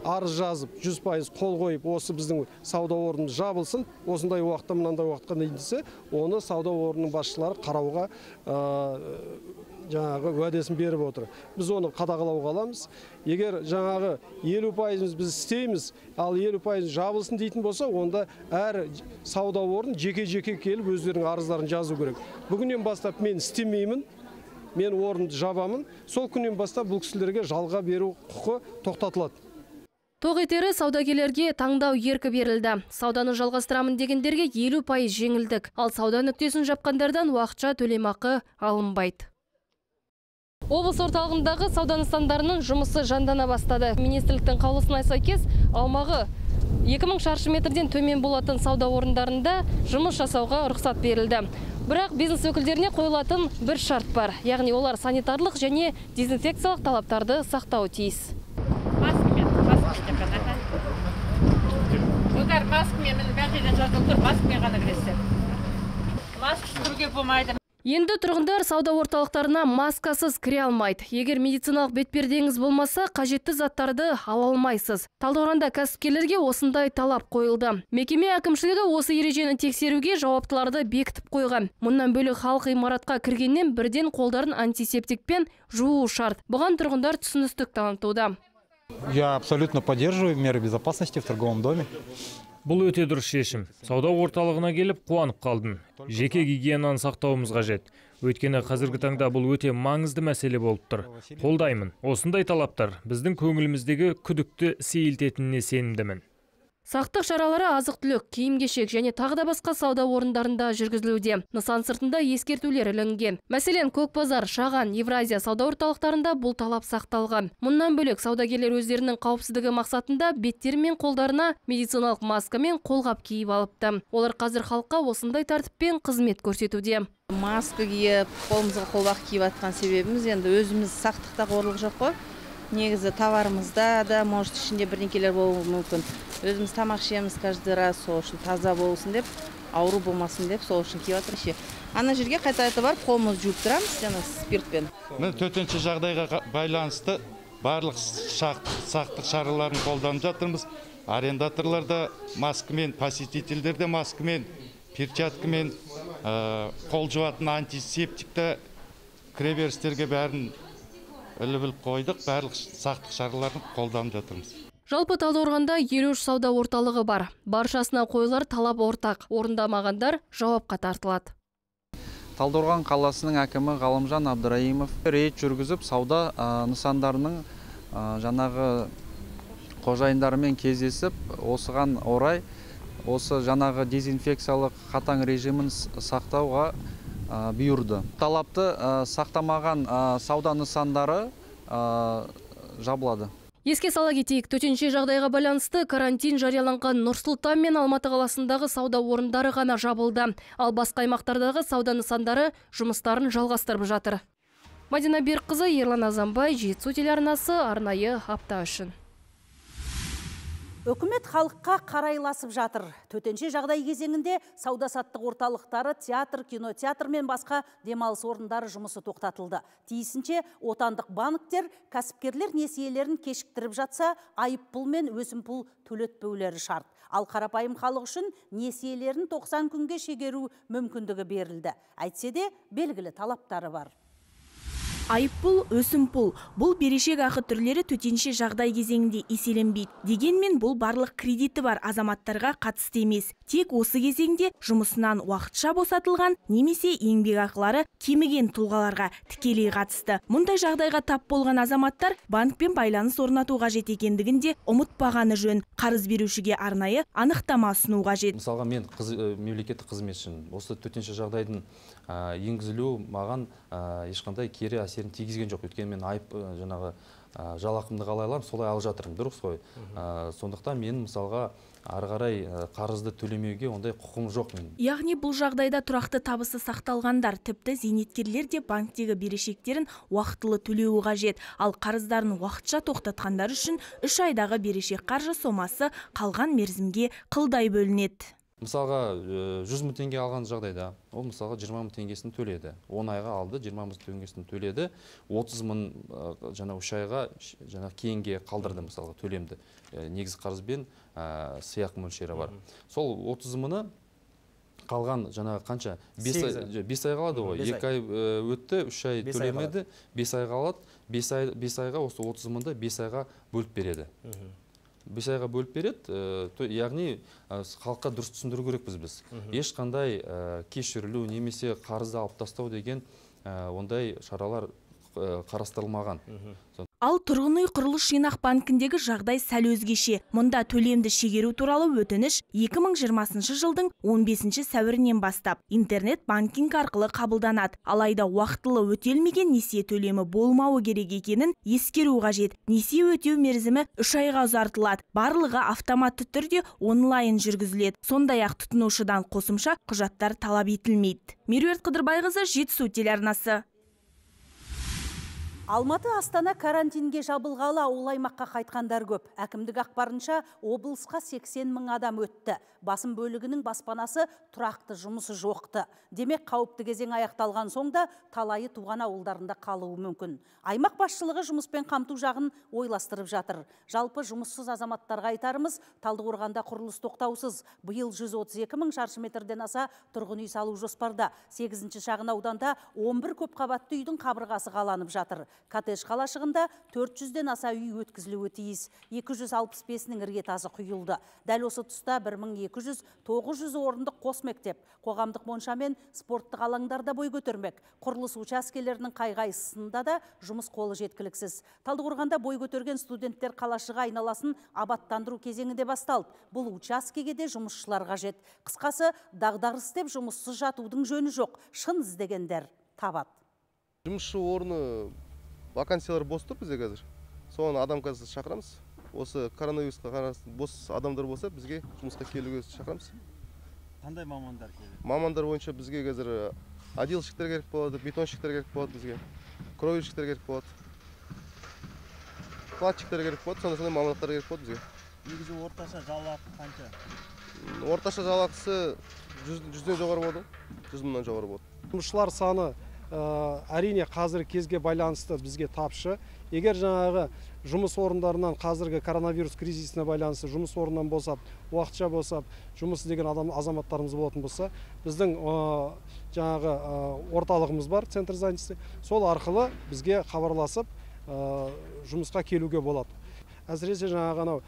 арыз жазып 100% қол қойып, осы біздің сауда орнымыз жабылсын, осындай уақытта мынандай уақытқа дейін десе, оны сауда орнының басшылары қарауға жаңағы уәдесін беріп отыр. Біз оны қадағалауға аламыз. Егер жаңағы 50% біз істейміз, ал 50% жабылсын дейтін болса, онда әр сауда орын жеке-жеке келіп өздерінің арыздарын жазу керек. Бүгіннен бастап мен істемеймін, мен орынды жабамын. Сол күннен бастап бұл кісілерге жалға беру құқы тоқтатылады. Тоғетері саудагерлерге таңдау еркі берілді. Сауданы жалғастырамын дегендерге 50% жеңілдік. Ал сауда нүктесін жапқандардан уақытша төлемақы алынбайды. Облыс орталығындағы сауда нысандарының жұмысы жандана бастады. Министрліктің қаулысына сәйкес аумағы 2000 шаршы метрден төмен болатын сауда орындарында жұмыс жасауға рұқсат берілді. Бірақ бизнес өкілдеріне қойылатын бір шарт бар. Яғни олар санитарлық және дезинфекциялық талаптарды сақтауы тиіс. Енді тұрғындар сауда орталықтарына маскасыз кіре алмайды. Егер медициналық бетпердеңіз болмаса, қажетті заттарды ала алмайсыз. Талдықорғанда кәсіпкерлерге осындай талап қойылды. Мекеме әкімшілігі осы ережені тексеруге жауаптыларды бекітіп қойған. Мұнан бөлек халық ғимаратқа кіргеннен бірден қолдарын антисептикпен жуу шарт. Бұған тұрғындар түсіністік танытуда. Я абсолютно поддерживаю меры безопасности в торговом доме. Бұл өте дұрыс шешім. Сауда орталығына келіп қуанып қалдым. Жеке гигиенаны сақтауымыз қажет. Өйткені қазіргі таңда бұл өте маңызды мәселе болып тұр. Қолдаймын. Осындай талаптар біздің көңіліміздегі күдікті сейілтетініне сенімдімін. Сақтық шаралары азық-түлік, киім-кешек және тағы да басқа сауда орындарында жүргізілуде. Нысан сыртында ескертулер ілінген. Мәселен, Көкбазар, Шаған, Евразия сауда орталықтарында бұл талап сақталған. Мұнан бөлек саудагерлер өздерінің қауіпсіздігі мақсатында беттері мен қолдарына медициналық маска мен қолғап киіп алыпты. Олар қазір халыққа осындай тәртіппен қызмет көрсетуде. Маска киіп, қолымызға қолғап киіп атқан себебіміз енді өзіміз сақтықта қорлық жоқ қой. Негізі товарымызда да, может, ішінде бірдеңкелер болуы мүмкін. Өзіміз тамақ ішеміз каждый раз, сол үшін таза болсын деп, ауру болмасын деп, сол үшін киіп жатыр. Ана жерге қайта барып, қолымызды жуып тұрамыз, жаңа спиртпен. Мен төтенше жағдайға байланысты барлық сақтық шараларын қолданып жатырмыз. Арендаторлар да маскамен, посетительдер де маскамен, перчаткамен, қол жуатын антисептикті кіреберістерге бәрін іліп қойдық, барлық сақтық шараларын қолданып жатырмыз. Жалпы Талдықорғанда 53 сауда орталығы бар. Баршасына қойылар талап ортақ. Орындамағандар жауапқа тартылады. Талдықорған қаласының әкімі Ғалымжан Абдыраимов рейд жүргізіп, сауда нысандарының жаңағы қожайындарымен кездесіп, осыған орай осы жаңағы дезинфекциялық қатаң режимін сақтауға бұйырды. Талапты сақтамаған сауда нысандары жабылады. Еске сала кетейік, төтенше жағдайға байланысты карантин жарияланған Нұр-Сұлтан мен Алматы қаласындағы сауда орындары ғана жабылды. Ал басқа аймақтардағы сауда нысандары жұмыстарын жалғастырып жатыр. Мадина Берікқызы, Ерлан Азанбай, Жетісу телеарнасы, арнайы апта үшін. Үкімет халыққа қарайласып жатыр. Төтенше жағдай кезеңінде сауда-саттық орталықтары, театр, кинотеатр мен басқа демалыс орындары жұмысы тоқтатылды. Тиісінше отандық банктер кәсіпкерлер несиелерін кешіктіріп жатса, айыппұл мен өсімпұл төлетпеулері шарт. Ал қарапайым халық үшін несиелерін 90 күнге шегеру мүмкіндігі берілді. Әйтсе де белгілі талаптары бар. Айыппұл, өсімпұл. Бұл берешек ақы түрлері төтенше жағдай кезеңінде еселенбейді. Дегенмен бұл барлық кредиті бар азаматтарға қатысты емес. Тек осы кезеңде жұмысынан уақытша босатылған немесе еңбек ақылары кеміген тұлғаларға тікелей қатысты. Мұндай жағдайға тап болған азаматтар банкпен байланыс орнату қажет екендігін де ұмытпағаны жөн. Қарыз берушіге арнайы анықтама ұсыну қажет. Мысалға, мен мемлекеттік қызметшімін. Осы төтенше жағдайдың енгізілу маған ешқандай кері әсерін тигізген жоқ. Өйткені мен айып жаңағы жалақымды қалай аламын, солай алып жатырмын, дұрыс қой. Сондықтан мен мысалға ары қарай қарызды төлемеуге ондай құқым жоқ мен. Яғни бұл жағдайда тұрақты табысы сақталғандар, тіпті зейнеткерлер де банктегі берешектерін уақытылы төлеуі қажет. Ал қарыздарын уақытша тоқтатқандар үшін 3 айдағы берешек қаржы сомасы қалған мерзімге қылдай бөлінеді. Мысалға 100 мың теңге алған жағдайда, ол мысалға 20 мың теңгесін төледі. 10 айға алды, 20 мың теңгесін төледі. 30 мың жаңа 3 айға жаңа кейінге қалдырды мысалға төлемді. Негізгі қарызбен сыйақы мөлшері бар. Сол 30 мыңы қалған жаңа қанша? 5 айға алады ғой. 2 ай өтті, 3 ай төлемеді, 5 айға алады. 5 айға осы 30 мыңды 5 айға бөліп береді. 5 айға бөліп береді, яғни халыққа дұрыс түсіндіру керекпіз біз. Ешқандай кешірілу немесе қарызды алып тастау деген ондай шаралар қарастырылмаған. Ал тұрғын үй құрылыс жинақ банкіндегі жағдай сәл өзгеше. Мұнда төлемді шегеру туралы өтініш 2020 жылдың 15 сәуірінен бастап интернет банкинг арқылы қабылданады. Алайда уақытылы өтелмеген несие төлемі болмауы керек екенін ескеру қажет. Несие өтеу мерзімі 3 айға ұзартылады. Барлығы автоматты түрде онлайн жүргізіледі. Сондай-ақ тұтынушыдан қосымша құжаттар талап етілмейді. Меруерт Қыдырбайқызы, Жетісу телеарнасы. Алматы Астана карантинге жабылғалы ауыл аймаққа қайтқандар көп. Әкімдік ақпарынша облысқа 80 мың адам өтті. Басым бөлігінің баспанасы тұрақты, жұмысы жоқты. Демек қауіпті кезең аяқталған соңда талайы туған ауылдарында қалуы мүмкін. Аймақ басшылығы жұмыспен қамту жағын ойластырып жатыр. Жалпы жұмыссыз азаматтарға айтарымыз, Талдықорғанда құрылыс тоқтаусыз. Биыл 132 мың шаршы метрден аса тұрғын үй салу жоспарда. 8-ші шағын ауданда 11 көпқабатты үйдің қабырғасы қаланып жатыр. Коттедж қалашығында 400-ден аса үй өткізілуі тиіс. 265-нің іргетасы құйылды. Дәл осы тұста 1200-900 орындық қос мектеп, қоғамдық монша мен спорттық алаңдарда бой көтермек. Құрылыс учаскелерінің қай-қайсысында да жұмыс қолы жеткіліксіз. Талдықорғанда бой көтерген студенттер қалашығы айналасын абаттандыру кезеңінде басталды. Бұл учаскеге де жұмысшылар қажет. Қысқасы, дағдарыс деп жұмыссыз жатудың жөні жоқ. Шын іздегендер табады. Жұмысшы орны вакансиялар бос тұр бізде қазір. Соны адам қазір шақырамыз. Осы коронавирусқа қарсы бос адамдар болса, бізге жұмысқа келуге шақырамыз. Қандай мамандар келеді? Мамандар бойынша бізге қазір отделщиктер керек болады, бетонщиктер керек болады бізге, кровельщиктер керек болады, кладчиктер керек болады, сондай мамандықтар керек болады бізге. Негізі орташа жалақы қанша? Орташа жалақысы 100-ден жоғары болады, 100 мыңнан жоғары болады. Жұмысшылар саны әрине қазіргі кезге байланысты бізге тапшы. Егер жаңағы жұмыс орындарынан қазіргі коронавирус кризисіне байланысты жұмыс орнынан босап, уақытша босап, жұмыс деген азаматтарымыз болатын болса, біздің жаңағы орталығымыз бар, центр занятости. Сол арқылы бізге хабарласып, жұмысқа келуге болады. Әсіресе жаңағы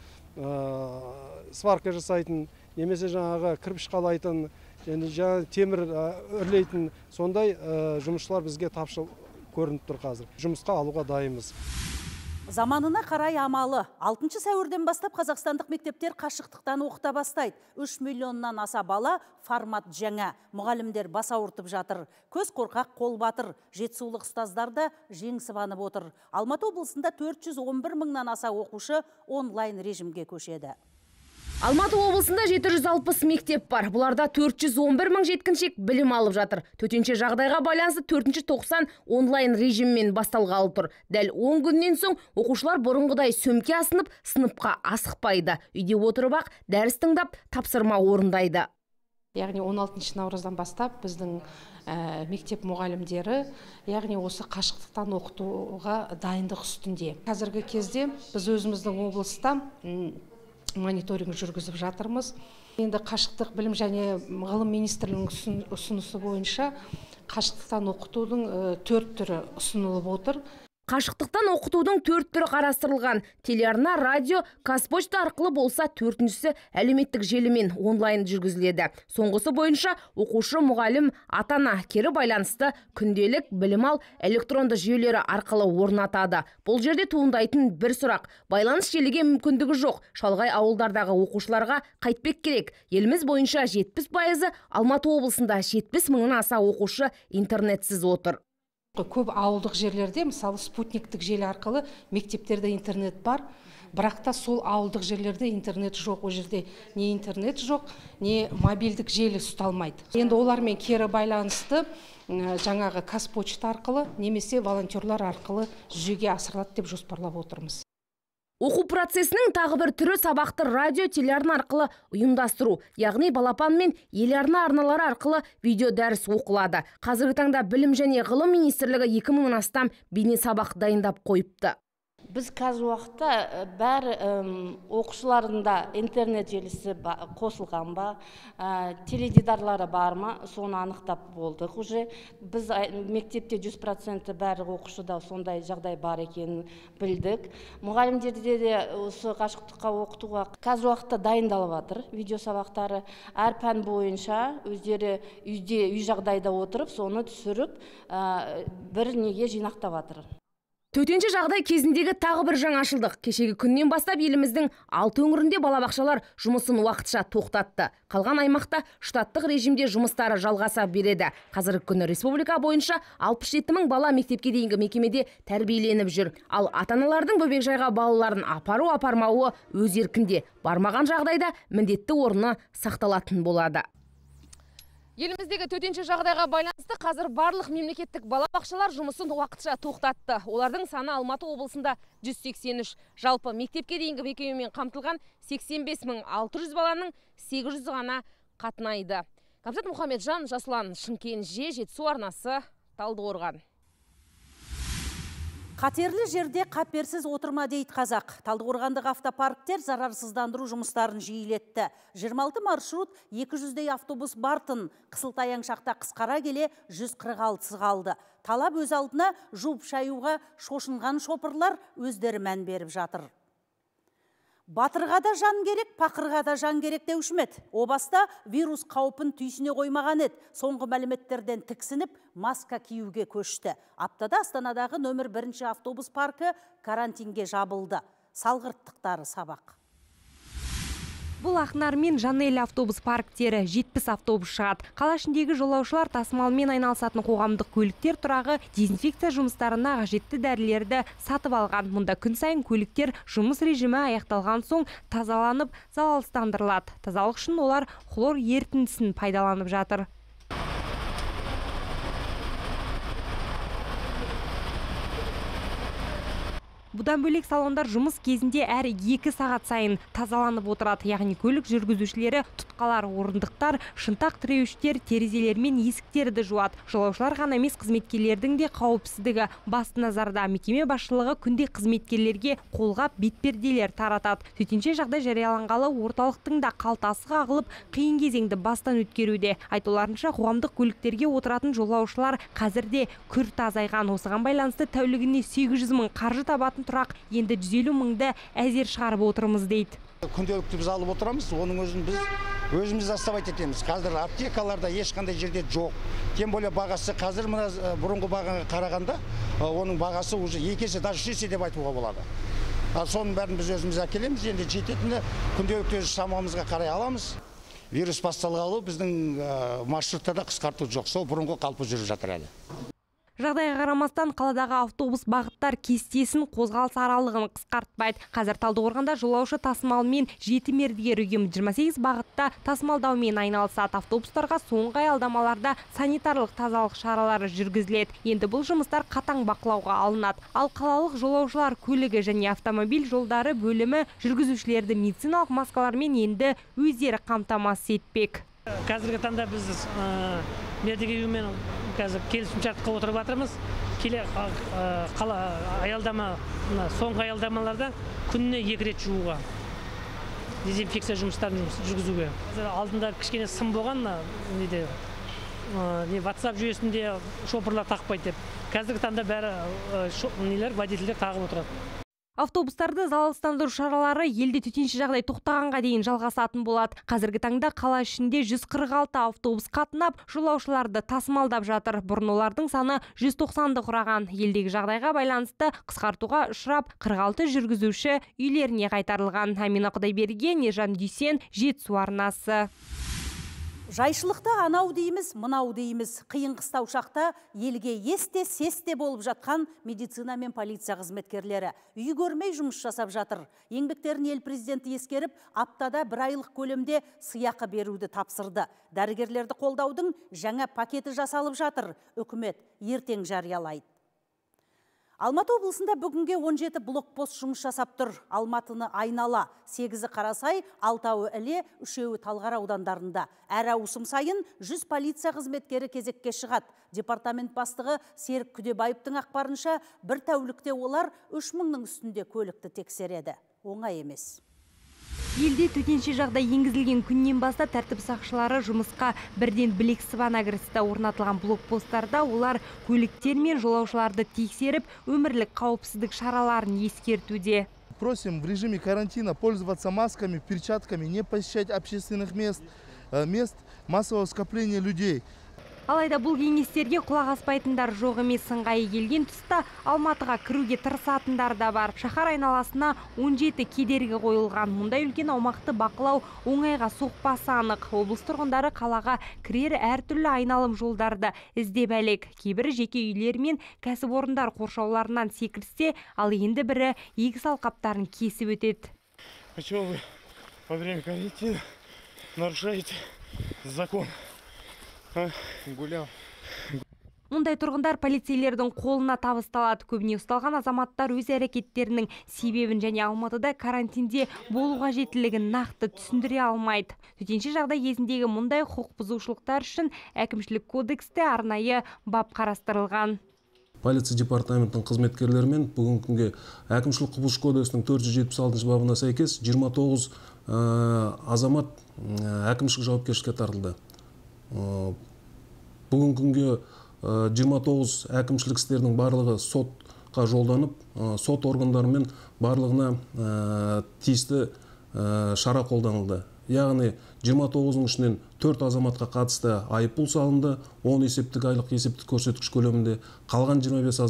сварка жасайтын, немесе жаңағы кірпіш қалайтын, және темір үрлейтін сондай жұмысшылар бізге тапшы көрініп тұр қазір. Жұмысқа алуға дайынбыз. Заманына қарай амалы. 6 сәуірден бастап қазақстандық мектептер қашықтықтан оқыта бастайды. 3 миллионнан аса бала формат жаңа. Мұғалімдер бас ауыртып жатыр. Көз қорқақ, қол батыр. Жетісулық ұстаздар да жеңсіп отыр. Алматы облысында 411 мыңнан аса оқушы онлайн режимге көшеді. Алматы облысында 760 мектеп бар. Бұларда 411 мың жеткіншек білім алып жатыр. Төтенше жағдайға байланысты 4-ші тоқсан онлайн режиммен басталғалы тұр. Дәл 10 күннен соң оқушылар бұрынғыдай сөмке асынып, сыныпқа асықпайды. Үйде отырып ақ дәріс тыңдап, тапсырма орындайды. Яғни 16 наурыздан бастап біздің мектеп мұғалімдері, яғни осы қашықтықтан оқытуға дайындық үстінде. Қазіргі кезде біз өзіміздің облыста мониторинг жүргізіп жатырмыз. Енді қашықтық білім және ғылым министрлігінің ұсынысы бойынша қашықтықтан оқытудың 4 түрі ұсынылып отыр. Қашықтықтан оқытудың 4 түрі қарастырылған. Телеарна, радио, Қазпошта арқылы болса, 4-шісі әлеуметтік желімен онлайн жүргізіледі. Соңғысы бойынша оқушы, мұғалім, ата-ана кері байланысты күнделік білім ал электронды жүйелері арқылы орнатады. Бұл жерде туындайтын бір сұрақ: байланыс желіге мүмкіндігі жоқ шалғай ауылдардағы оқушыларға қайтпек керек? Еліміз бойынша 70%, Алматы облысында 70 мыңнан аса оқушы интернетсіз отыр. Көп ауылдық жерлерде, мысалы, спутниктік желі арқылы мектептерде интернет бар, бірақ та сол ауылдық жерлерде интернет жоқ. О жерде не интернет жоқ, не мобильдік желі ұсталмайды. Енді олармен кері байланысты жаңағы Қазпошта арқылы немесе волонтерлар арқылы жүзеге асырылады деп жоспарлап отырмыз. Оқу процесінің тағы бір түрі сабақты радио, телеарна арқылы ұйымдастыру, яғни балапан мен еларна арналары арқылы видео дәріс оқылады. Қазіргі таңда Білім және ғылым министрлігі 2000-нан астам бейне сабақ дайындап қойыпты. Біз қазір уақытта бәрі оқушыларында интернет желісі қосылған ба, теледидарлары бар ма, соны анықтап болдық уже. Біз мектепте 100% бәрі оқушыда сондай жағдай бар екенін білдік. Мұғалімдерде де осы қашықтыққа оқытуға қазір уақытта дайындалып жатыр видео сабақтары. Әр пән бойынша өздері үй жағдайда отырып, соны түсіріп, бір неге жинақтап жатыр. Төтенше жағдай кезіндегі тағы бір жаңашылдық. Кешегі күннен бастап еліміздің 6 өңірінде балабақшалар жұмысын уақытша тоқтатты. Қалған аймақта штаттық режимде жұмыстары жалғаса береді. Қазіргі күні республика бойынша 67 мың бала мектепке дейінгі мекемеде тәрбиеленіп жүр. Ал ата-аналардың бөбекжайға балаларын апару-апармауы өз еркінде. Бармаған жағдайда міндетті орны сақталатын болады. Еліміздегі төтенше жағдайға байланысты қазір барлық мемлекеттік балабақшалар жұмысын уақытша тоқтатты. Олардың саны Алматы облысында 183. Жалпы мектепке дейінгі мекемемен қамтылған 85.600 баланың 800 ғана қатынайды. Кәмшат Мұхамеджан, Жасұлан Шымкенже, Жетісу арнасы, Талдықорған. Қатерлі жерде қаперсіз отырма дейді қазақ. Талдықорғандық автопарктер зарарсыздандыру жұмыстарын жиілетті. 26 маршрут 200-дей автобус бартын. Қысылтаяң шақта қысқара келе 146 қалды. Талап өз алдына жуып шаюға шошынған шопырлар өздері мән беріп жатыр. Батырға да жан керек, пақырға да жан керек деушімет. О баста вирус қаупін түйсіне қоймаған еді. Соңғы мәліметтерден тіксініп, маска киюге көшті. Аптада Астанадағы нөмір 1 автобус паркі карантинге жабылды. Салғырттықтары сабақ. Бұл Ақнар мен Жанель автобус парктері 70 автобус шығады. Қала ішіндегі жолаушылар тасымалмен айналысатын қоғамдық көліктер тұрағы дезинфекция жұмыстарына қажетті дәрілерді сатып алған. Мұнда күн сайын көліктер жұмыс режимі аяқталған соң тазаланып, залалсыздандырылады. Тазалық үшін олар хлор ерітіндісін пайдаланып жатыр. Бұдан бөлек салондар жұмыс кезінде әр 2 сағат сайын тазаланып отырады. Яғни көлік жүргізушілері тұтқалар, орындықтар, шынтақ тіреуіштер, терезелер мен есіктерді жуады. Жолаушылар ғана емес, қызметкерлердің де қауіпсіздігі басты назарда. Мекеме басшылығы күнде қызметкерлерге қолғап бетперделер таратады. Төтенше жағдай жарияланғалы орталықтың да қалтасы қағылып, қиын кезеңді бастан өткеруде. Айтуларынша, қоғамдық көліктерге отыратын жолаушылар қазірде күрт азайған. Осыған байланысты тәулігіне 800 мың қаржы табатын тұрақ енді 150 мыңды әзер шығарып отырмыз дейді. Күнделікті біз алып отырамыз, оның өзін біз өзіміз аставать етеміз. Қазір аптекаларда ешқандай жерде жоқ. Тем более бағасы қазір бұрынғы бағаға қарағанда, оның бағасы уже 2 есе, даже 3 есе деп айтуға болады. Соның бәрін біз өзіміз әкелеміз, енді жететіні күнделікті шамамызға қарай аламыз. Вирус басталғалы біздің маршруттарда қысқарту жоқ, сол бұрынғы қалпы жүріп жатыр әлі. Жағдайға қарамастан қаладағы автобус бағыттар кестесін қозғалыс аралығын қысқартпайды. Қазір Талдықорғанда жолаушы тасымалымен 7 мердігер ұйым 28 бағытта тасымалдаумен айналысады. Автобустарға соңғы аялдамаларда санитарлық тазалық шаралары жүргізіледі. Енді бұл жұмыстар қатаң бақылауға алынады. Ал қалалық жолаушылар көлігі және автомобиль жолдары бөлімі жүргізушілерді медициналық маскалармен енді өздері қамтамасыз етпек. Қазіргі таңда біз мердігер ұйыммен келісімшартқа отырып жатырмыз. Қала аялдама, соңғы аялдамаларда күніне 2 рет жууға, дезинфекция жұмыстарын жүргізуге. Алдында кішкене сым болған, WhatsApp жүйесінде шопырлар тақпайды деп. Қазіргі таңда бәрі водительдер тағып отырады. Автобустарды залалсыздандыру шаралары елде төтенше жағдай тоқтағанға дейін жалғасатын болады. Қазіргі таңда қала ішінде 146 автобус қатынап, жолаушыларды тасымалдап жатыр. Бұрын олардың саны 190-ды құраған. Елдегі жағдайға байланысты қысқартуға ұшырап, 46 жүргізуші үйлеріне қайтарылған. Амина Құдайберген, Ержан Дүйсен, Жетісу арнасы. Жайшылықта анау дейміз, мынау дейміз. Қиын қыстау шақта елге есте, сесте болып жатқан медицина мен полиция қызметкерлері үй көрмей жұмыс жасап жатыр. Еңбектерін ел президенті ескеріп, аптада 1 айлық көлемде сыйақы беруді тапсырды. Дәрігерлерді қолдаудың жаңа пакеті жасалып жатыр. Үкімет ертең жариялайды. Алматы облысында бүгінге 17 блокпост жұмыс жасап тұр. Алматыны айнала, 8-і Қарасай, 6-ы Іле, 3-і Талғар аудандарында. Әр ауысым сайын 100 полиция қызметкері кезекке шығады. Департамент бастығы Серік Күдебаевтың ақпарынша, бір тәулікте олар 3000-ның үстінде көлікті тексереді. Оңай емес. Елде төтенше жағдай енгізілген күннен бастап тәртіп сақшылары жұмысқа бірден білек сыбана кірісті. Орнатылған блокпосттарда олар көліктер мен жолаушыларды тексеріп, өмірлік қауіпсіздік шараларын ескертуде. Просим в режиме карантина пользоваться масками, перчатками, не посещать общественных мест массового скопления людей. Алайда бұл кеңестерге құлақ аспайтындар жоқ емес. Сыңғайы келген тұста Алматыға кіруге тырысатындар да бар. Шаһар айналасына 17 кедергі қойылған. Мұндай үлкен аумақты бақылау оңайға соқпасы анық. Облыс тұрғындары қалаға кірер әртүрлі айналым жолдарды іздеп әлек. Кейбірі жеке үйлер мен кәсіпорындар қоршауларынан секірсе, ал енді бірі егіс алқаптарын кесіп өтеді. Почему вы во время карантина нарушаете закон? Гулял. Мұндай тұрғындар полицейлердің қолына табысталады. Көбіне ұсталған азаматтар өз әрекеттерінің себебін және Алматыда карантинде болу қажеттілігін нақты түсіндіре алмайды. Төтенше жағдай кезіндегі мұндай құқық бұзушылықтар үшін әкімшілік кодексте арнайы бап қарастырылған. Полиция департаментінің қызметкерлерімен бүгінгі күнге әкімшілік құқық кодексінің 476 бабына сәйкес 29 азамат әкімшілік жауапкершілікке тартылды. Бүгінгі күнге 29 әкімшілік істердің барлығы сотқа жолданып, сот органдарымен барлығына тиісті шара қолданылды. Яғни 29-ның ішінен 4 азаматқа қатысты айыппұл салынды, 10 есептік айлық есептік көрсеткіш көлемінде, қалған 25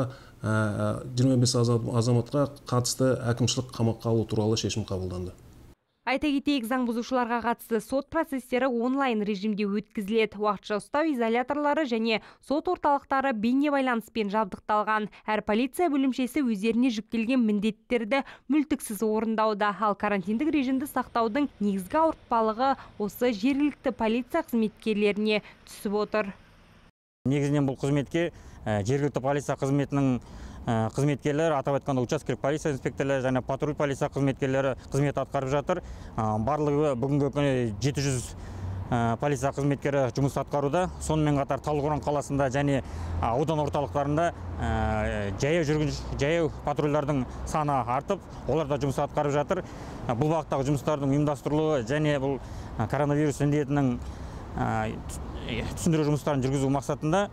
азаматқа қатысты әкімшілік қамаққа алу туралы шешім қабылданды. Айта кетейік, заң бұзушыларға қатысты сот процестері онлайн режимде өткізіледі. Уақытша ұстау изоляторлары және сот орталықтары бейне байланыспен жабдықталған. Әр полиция бөлімшесі өздеріне жүктелген міндеттерді мүлтіксіз орындауда. Ал карантиндік режимді сақтаудың негізгі ауыртпалығы осы жергілікті полиция қызметкерлеріне түсіп отыр. Негізінен бұл қызметке жергілікті полиция қызметінің қызметкерлері, атап айтқанда учаскелік полиция инспекторлары және патруль полиция қызметкерлері қызмет атқарып жатыр. Барлығы бүгінгі күні 700 полиция қызметкері жұмыс атқаруда. Сонымен қатар Талдықорған қаласында және аудан орталықтарында жаяу патрульдардың саны артып, олар да жұмыс атқарып жатыр. Бұл бағыттағы жұмыстардың ұйымдастырылуы және бұл коронавирус індетінің түсіндіру жұмыстарын жүргізу мақсатында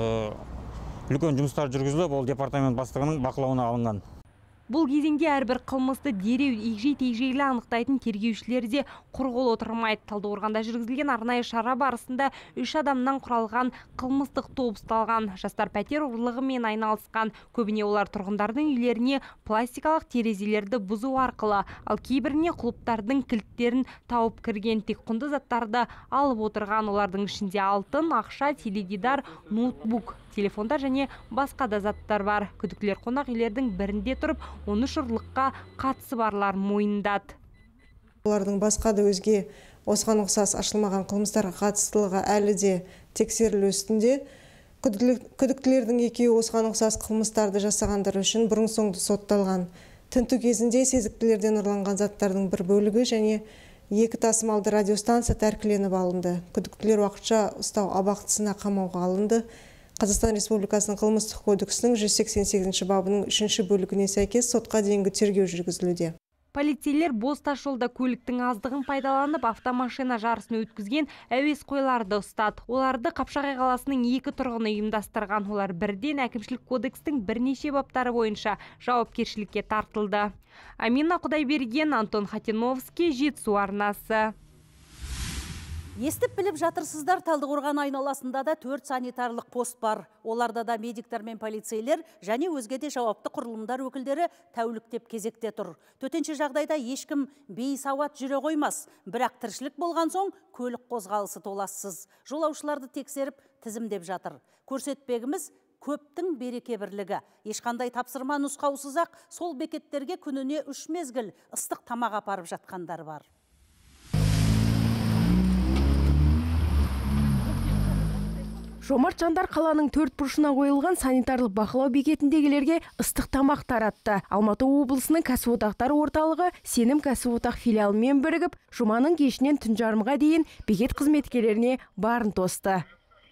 үлкен жұмыстар жүргізіліп, ол департамент бастығының бақылауына алынған. Бұл кезеңде әрбір қылмысты дереу егжей-тегжейлі анықтайтын тергеушілер де құр қол отырмайды. Талдықорғанда жүргізілген арнайы шара барысында 3 адамнан құралған қылмыстық топ ұсталған. Жастар пәтер ұрлығымен айналысқан. Көбіне олар тұрғындардың үйлеріне пластикалық терезелерді бұзу арқылы, ал кейбіріне клубтардың кілттерін тауып кірген. Тек құнды заттарды алып отырған. Олардың ішінде алтын, ақша, теледидар, ноутбук, телефондар және басқа да заттар бар. Күдіктілер қонақ үйлердің бірінде тұрып, 13 ұрлыққа қатысы барлар мойындады. Олардың басқа да өзге осыған ұқсас ашылмаған қылмыстарға қатыстылығы әлі де тексерілу үстінде. Күдіктілердің екеуі осыған ұқсас қылмыстарды жасағандар үшін бұрын соңды сотталған. Тінту кезінде сезіктілерден ұрланған заттардың бір бөлігі және 2 тасымалды радиостанция тәркіленіп алынды. Күдіктілер уақытша ұстау абақтысына қамауға алынды. Қазақстан Республикасының қылмыстық кодексінің 188 бабының 3 бөлігіне сәйкес сотқа дейінгі тергеу жүргізілуде. Полицейлер бос тас жолда көліктің аздығын пайдаланып, автомашина жарысын өткізген әуесқойларды ұстады. Оларды Қапшағай қаласының 2 тұрғыны ұйымдастырған. Олар бірден әкімшілік кодекстің бірнеше баптары бойынша жауапкершілікке тартылды. Амина Құдайберген, Антон Хатиновский, Жетісу арнасы. Естіп біліп жатырсыздар, Талдықорған айналасында да 4 санитарлық пост бар. Оларда да медиктер мен полицейлер және өзге де жауапты құрылымдар өкілдері тәуліктеп кезекте тұр. Төтенше жағдайда ешкім бейсауат жүре қоймас. Бірақ тіршілік болған соң көлік қозғалысы толассыз. Жолаушыларды тексеріп тізімдеп жатыр. Көрсетпегіміз көптің береке бірлігі. Ешқандай тапсырма нұсқаусыз-ақ сол бекеттерге күніне 3 мезгіл ыстық тамақ апарып жатқандар бар. Жомарт жандар қаланың 4 бұрышына қойылған санитарлық бақылау бекетіндегілерге ыстық тамақ таратты. Алматы облысының кәсіподақтар орталығы Сенім кәсіподақ филиалымен бірігіп, жұманың кешінен түн жарымға дейін бекет қызметкерлеріне барын тосты.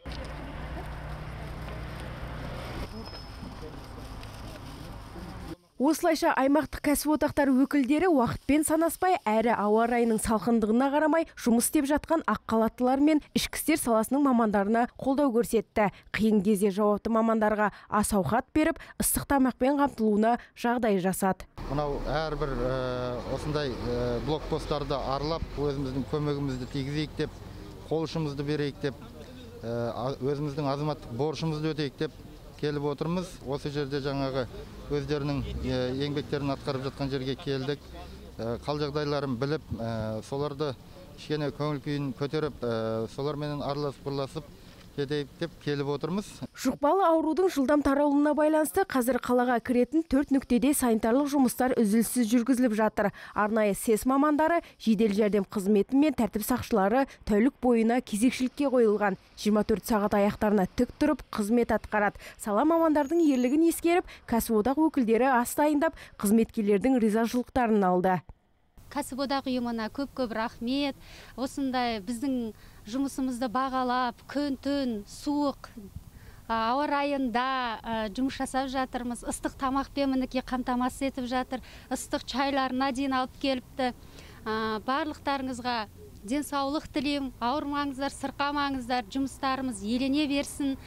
Осылайша аймақтық кәсіподақтар өкілдері уақытпен санаспай, әрі ауа райының салқындығына қарамай жұмыс істеп жатқан ақ халаттылар мен ішкі істер саласының мамандарына қолдау көрсетті. Қиын кезде жауапты мамандарға ас ауқат беріп, ыстық тамақпен қамтылуына жағдай жасады. Мынау әрбір осындай блокпосттарды аралап, өзіміздің көмегімізді тигізейік деп, қол ұшымызды берейік деп, өзіміздің азаматтық борышымызды өтейік деп келіп отырмыз. Осы жерде жаңағы өздерінің еңбектерін атқарып жатқан жерге келдік. Қал жағдайларын біліп, соларды кішкене көңіл күйін көтеріп, солармен араласып кетейік деп келіп отырмыз. Жұқпалы аурудың жылдам таралуына байланысты қазір қалаға кіретін 4 нүктеде санитарлық жұмыстар үзіліссіз жүргізіліп жатыр. Арнайы СЕС мамандары, жедел жәрдем қызметі мен тәртіп сақшылары тәулік бойына кезекшілікке қойылған. 24 сағат аяқтарына тік тұрып қызмет атқарады. Сала мамандардың ерлігін ескеріп, кәсіподақ өкілдері ас дайындап, қызметкерлердің ризашылықтарын алды. Кәсіподақ ұйымына көп-көп рахмет. Осындай біздің жұмысымызды бағалап, күн-түн, суық, ауа райында жұмыс жасап жатырмыз. Ыстық тамақпен мінекей қамтамасыз етіп жатыр. Ыстық чайларына дейін алып келіпті. Барлықтарыңызға денсаулық тілеймін. Ауырмаңыздар, сырқамаңыздар, жұмыстарымыз елене берсін.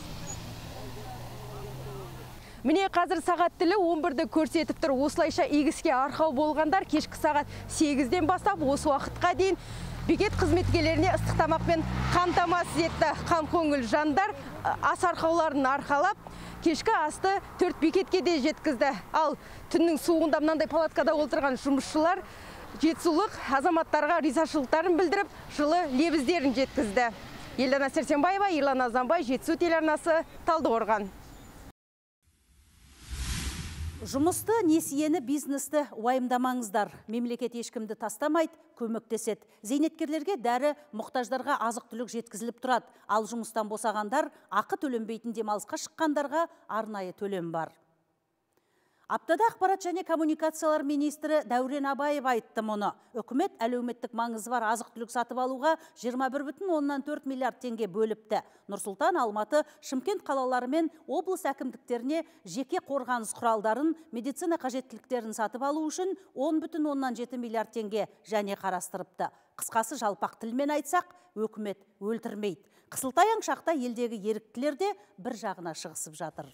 Міне қазір сағат тілі 11-ді көрсетіп тұр. Осылайша игіске арқау болғандар кешкі сағат 8-ден бастап осы уақытқа дейін бекет қызметкерлеріне ыстық тамақпен қамтамасыз етті. Қамкөңіл жандар ас арқауларын арқалап, кешкі асты 4 бекетке де жеткізді. Ал түннің суығында мынандай палаткада отырған жұмысшылар жетісулық азаматтарға ризашылықтарын білдіріп, жылы лебіздерін жеткізді. Елдана Сәрсенбаева, Ерлан Азанбай, Жетісу телеарнасы, Талдықорған. Жұмысты, несиені, бизнесті уайымдамаңыздар. Мемлекет ешкімді тастамайды, көмектеседі. Зейнеткерлерге дәрі, мұқтаждарға азық-түлік жеткізіліп тұрады. Ал жұмыстан босағандар, ақы төленбейтін демалысқа шыққандарға арнайы төлем бар. Аптада ақпарат және коммуникациялар министрі Дәурен Абаев айтты мұны. Үкімет әлеуметтік маңызы бар азық-түлік сатып алуға 21,4 миллиард теңге бөліпті. Нұрсұлтан, Алматы, Шымкент қалалары мен облыс әкімдіктеріне жеке қорғаныс құралдарын, медицина қажеттіліктерін сатып алу үшін 10,7 миллиард теңге және қарастырыпты. Қысқасы жалпақ тілмен айтсақ, үкімет өлтірмейді. Қысылтаяң шақта елдегі еріктілер де бір жағына шығысып жатыр.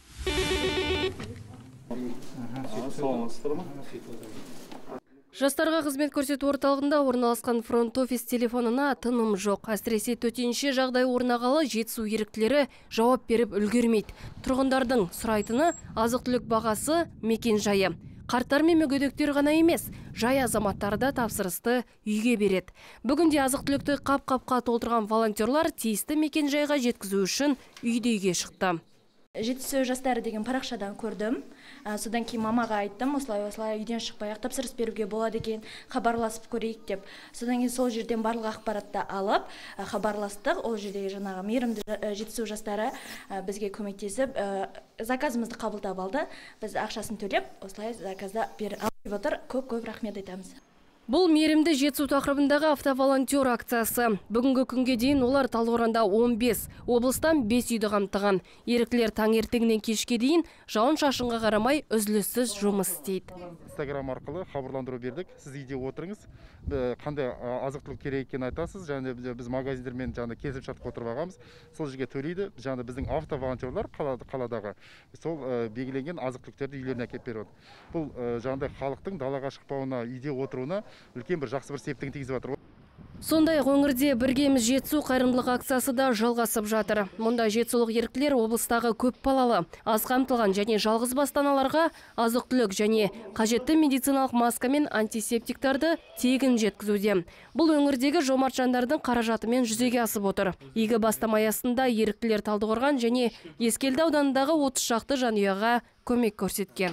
Жастарға қызмет көрсету орталығында орналасқан фронт-офис телефонына тыным жоқ. Әсіресе төтенше жағдай орнағалы Жетісу еріктілері жауап беріп үлгермейді. Тұрғындардың сұрайтыны азық-түлік бағасы, мекен жайы. Қарттар мен мүгедектер ғана емес, жай азаматтары да тапсырысты үйге береді. Бүгінде азық-түлікті қап-қапқа толтырған волонтерлар тиісті мекен жайға жеткізу үшін үйде-үйге шықты. Жетісу жастары деген парақшадан көрдім. Содан кейін мамаға айттым, осылай үйден шықпай-ақ тапсырыс беруге болады екен, хабарласып көрейік деп. Содан кейін сол жерден барлық ақпаратты алып, хабарластық. Ол жердегі жаңағы мейірімді Жетісу жастары бізге көмектесіп, заказымызды қабылдап алды. Біз ақшасын төлеп, осылай заказда беріп отыр. Көп-көп рахмет айтамыз. Бұл мейірімді Жетісу тақырыбындағы автоволонтер акциясы. Бүгінгі күнге дейін олар Талдықорғанда 15, облыстан 5 үйді қамтыған. Еріктілер таңертеңнен кешке дейін жауын шашынға қарамай үзіліссіз жұмыс істейді. Инстаграм арқылы хабарландыру бердік. Сіз үйде отырыңыз, қандай азық-түлік керек екенін айтасыз. Және біз магазиндермен келісімшартқа отырып алғанбыз. Сол жерге төлейді. Және біздің автоволонтерлар қаладағы сол белгіленген азық-түліктерді үйлеріне әкеліп береді. Бұл жаңағыдай халықтың далаға шықпауына, үйде отыруына үлкен бір жақсы бір септігін тигізіп жатыр. Сондай өңірде біргеміз Жетісу қайырымдылық акциясы да жалғасып жатыр. Мұнда жетісулық еріктілер облыстағы көп балалы, аз қамтылған және жалғыз баспаналарға азық-түлік және қажетті медициналық маска мен антисептиктарды тегін жеткізуде. Бұл өңірдегі жомарт жандардың қаражатымен жүзеге асып отыр. Игі бастама аясында еріктілер Талдықорған және Ескелді ауданындағы 30 шақты жанұяға көмек көрсеткен.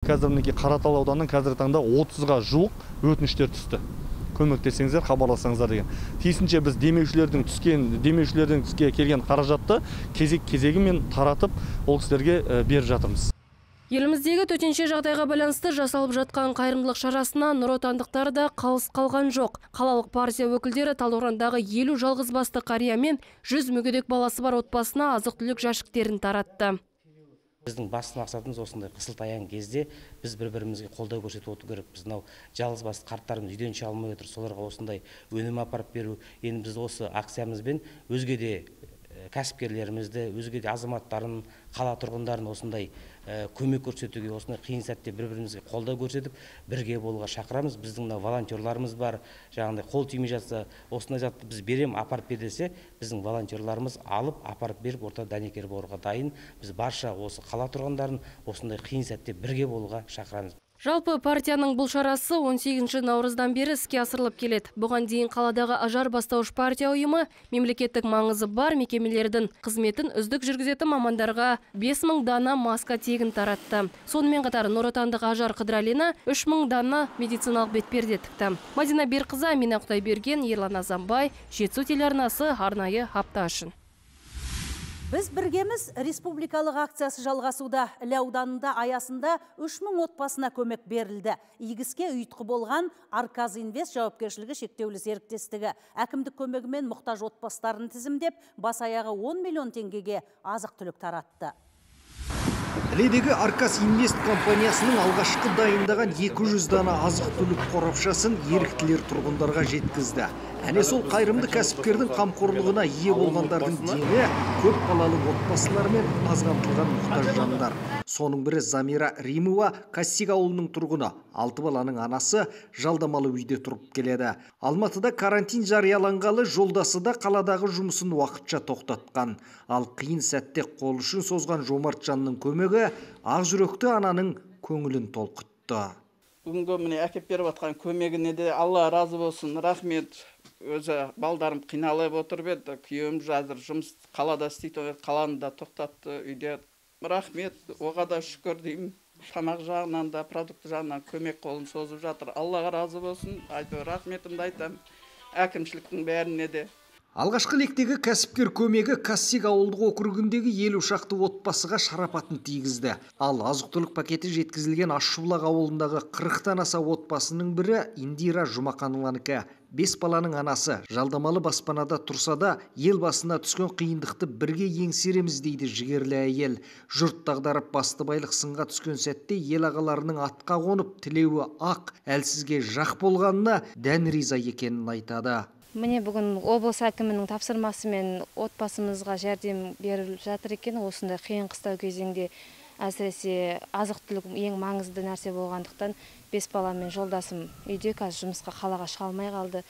қазір мінекей Қаратал ауданының қазіргі таңда 30-ға жуық өтініштер түсті. Көмектесеңіздер, хабарласаңыздар деген. Тиісінше біз демеушілердің түске келген қаражатты кезегімен таратып, ол кісілерге беріп жатырмыз. Еліміздегі төтенше жағдайға байланысты жасалып жатқан қайырымдылық шарасына нұротандықтар да қалыс қалған жоқ. Қалалық партия өкілдері Талдықорғандағы 50 жалғызбасты қария мен 100 мүгедек баласы бар отбасына азық-түлік жәшіктерін таратты. Біздің басты мақсатымыз осындай қысылтаяң кезде біз бір-бірімізге қолдау көрсетіп отыру керек. Біз мынау жалғызбасты қарттарымыз үйден шыға алмай отыр, соларға осындай өнім апарып беру. Енді біз осы акциямызбен өзге де кәсіпкерлерімізді, өзге де азаматтарын, қала тұрғындарын осындай көмек көрсетуге, осындай қиын сәтте бір-бірімізге қолдау көрсетіп, бірге болуға шақырамыз. Біздің волонтерларымыз бар, жаңағыдай қол тимей жатса, осындай затты біз берем, апарып бер десе, біздің волонтерларымыз алып, апарып беріп, орта дәнекер болуға дайын. Біз барша осы қала тұрғындарын осындай қиын сәтте бірге болуға шақырамыз. Жалпы партияның бұл шарасы 18 наурыздан бері іске асырылып келеді. Бұған дейін қаладағы Ажар бастауыш партия ұйымы мемлекеттік маңызы бар мекемелердің қызметін үздік жүргізетін мамандарға 5000 дана маска тегін таратты. Сонымен қатар нұротандық Ажар Қыдралина 3000 дана медициналық бетперде тікті. Мадина Берқызы, Амина Құдайберген, Ерлан Азамбай, Жетісу телеарнасы арнайы апта үшін. Біз біргеміз республикалық акциясы жалғасуда. Іле ауданында аясында 3000 отбасына көмек берілді. Игіске ұйытқы болған Арказ Инвест жауапкершілігі шектеулі серіктестігі әкімдік көмегімен мұқтаж отбастарын тізімдеп, бас аяғы 10 миллион теңгеге азық-түлік таратты. Іледегі Арказ Инвест компаниясының алғашқы дайындаған 200 дана азық-түлік қорапшасын еріктілер тұрғындарға жеткізді. Әне сол қайырымды кәсіпкердің қамқорлығына ие болғандардың дені көп балалы отбасылар мен аз қамтылған мұқтаж жандар. Соның бірі Замира Римова, Кассик ауылының тұрғыны, 6 баланың анасы, жалдамалы үйде тұрып келеді. Алматыда карантин жарияланғалы жолдасы да қаладағы жұмысын уақытша тоқтатқан. Ал қиын сәтте қол ұшын созған жомарт жанның көмегі ақ жүректі ананың көңілін толқытты. Бүгінгі міне әкеп беріп жатқан көмегіне де Алла разы болсын, рахмет. Өзі балдарым қиналып отырып еді, күйеуім жазыр жұмыс қалада істейді, қаланы да тоқтатты үйде. Рахмет, оға да шүкір деймін. Тамақ жағынан да, продукт жағынан көмек қолын созып жатыр. Аллаға разы болсын, рахметімді айтам әкімшіліктің бәріне де. Алғашқы лектегі кәсіпкер көмегі Кассик ауылдық округіндегі 50 шақты отбасыға шарапатын тигізді. Ал азық-түлік пакеті жеткізілген Ащыбұлақ ауылындағы 40-тан аса отбасының бірі Индира Жұмақанованыкі. 5 баланың анасы, жалдамалы баспанада тұрса да, ел басына түскен қиындықты бірге еңсереміз дейді жігерлі әйел. Жұрт дағдарып басты байлық сынға түскен сәтте ел ағаларының атқа қонып, тілеуі ақ, әлсізге жақ болғанына дән риза екенін айтады. Міне бүгін облыс әкімінің тапсырмасымен отбасымызға жәрдем беріп жатыр екен. Осындай қиын қыстау кезеңде әсіресе азық-түлік ең маңызды нәрсе болғандықтан 5 баламен жолдасым үйде, қазір жұмысқа қалаға шыға алмай қалды.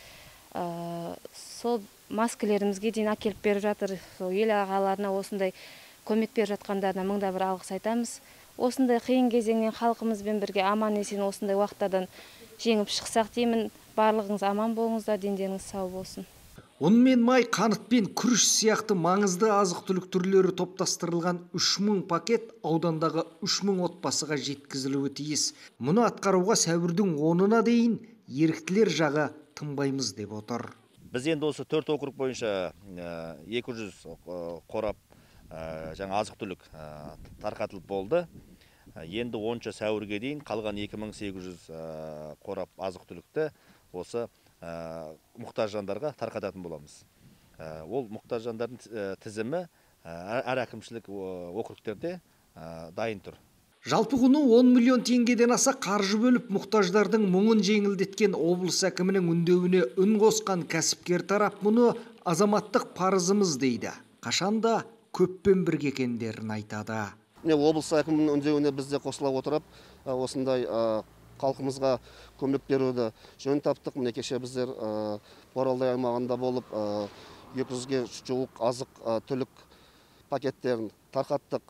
Сол маскаларымызге дейін әкеліп беріп жатыр. Ел ағаларына осындай көмек беріп жатқандарына мыңда бір алғыс айтамыз. Осындай қиын кезеңнен халқымызбен бірге аман есен осындай уақыттардан жеңіп шықсақ деймін. Барлығыңыз аман болыңыздар, дендеріңіз сау болсын. Ұн мен май, қант пен күріш сияқты маңызды азық-түлік түрлері топтастырылған 3000 пакет аудандағы 3000 отбасыға жеткізілуі тиіс. Мұны атқаруға сәуірдің 10-ына дейін еріктілер жағы тынбаймыз деп отыр. Біз енді осы 4 округ бойынша 200 қорап жаңа азық-түлік тарқатылып болды. Енді 10 сәуірге дейін қалған 2800 қорап азық-түлікті осы мұқтаж жандарға тарқататын боламыз. Ол мұқтаж жандардың тізімі әр әкімшілік округтерде дайын тұр. Жалпы құны 10 миллион теңгеден аса қаржы бөліп мұқтаждардың мұңын жеңілдеткен облыс әкімінің үндеуіне үн қосқан кәсіпкер тарап мұны азаматтық парызымыз дейді. Қашанда көппен бірге екендерін айтады. Облыс әкімінің үндеуіне біз де қосыла отырып, осындай халқымызға көмек беруді жөн таптық. Міне кеше біздер Боралдай аймағында болып 200-ге жуық азық-түлік пакеттерін тарқаттық.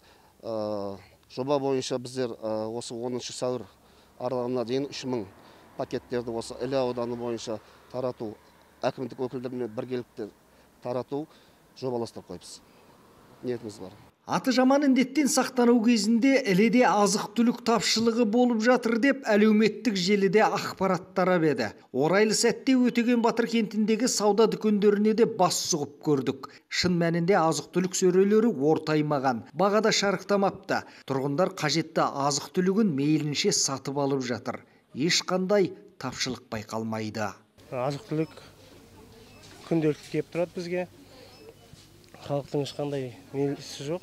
Жоба бойынша біздер осы 10 сәуір аралығына дейін 3000 пакеттерді осы Іле ауданы бойынша тарату, әкімдік өкілдерімен біргелікте тарату жобаластырып қойыппыз. Ниетіміз бар. Аты жаман індеттен сақтану кезінде іледе азық-түлік тапшылығы болып жатыр деп әлеуметтік желіде ақпараттар еді. Орайлы сәтте Өтеген Батыр кентіндегі сауда дүкендеріне де бас сұғып көрдік. Шын мәнінде азық-түлік сөрелері ортаймаған, бағада шарықтамапты. Тұрғындар қажетті азық-түлігін мейлінше сатып алып жатыр. Ешқандай тапшылық байқалмайды. Азық-түлік күнделікті келіп тұрады бізге. Халықтың ешқандай мелісі жоқ,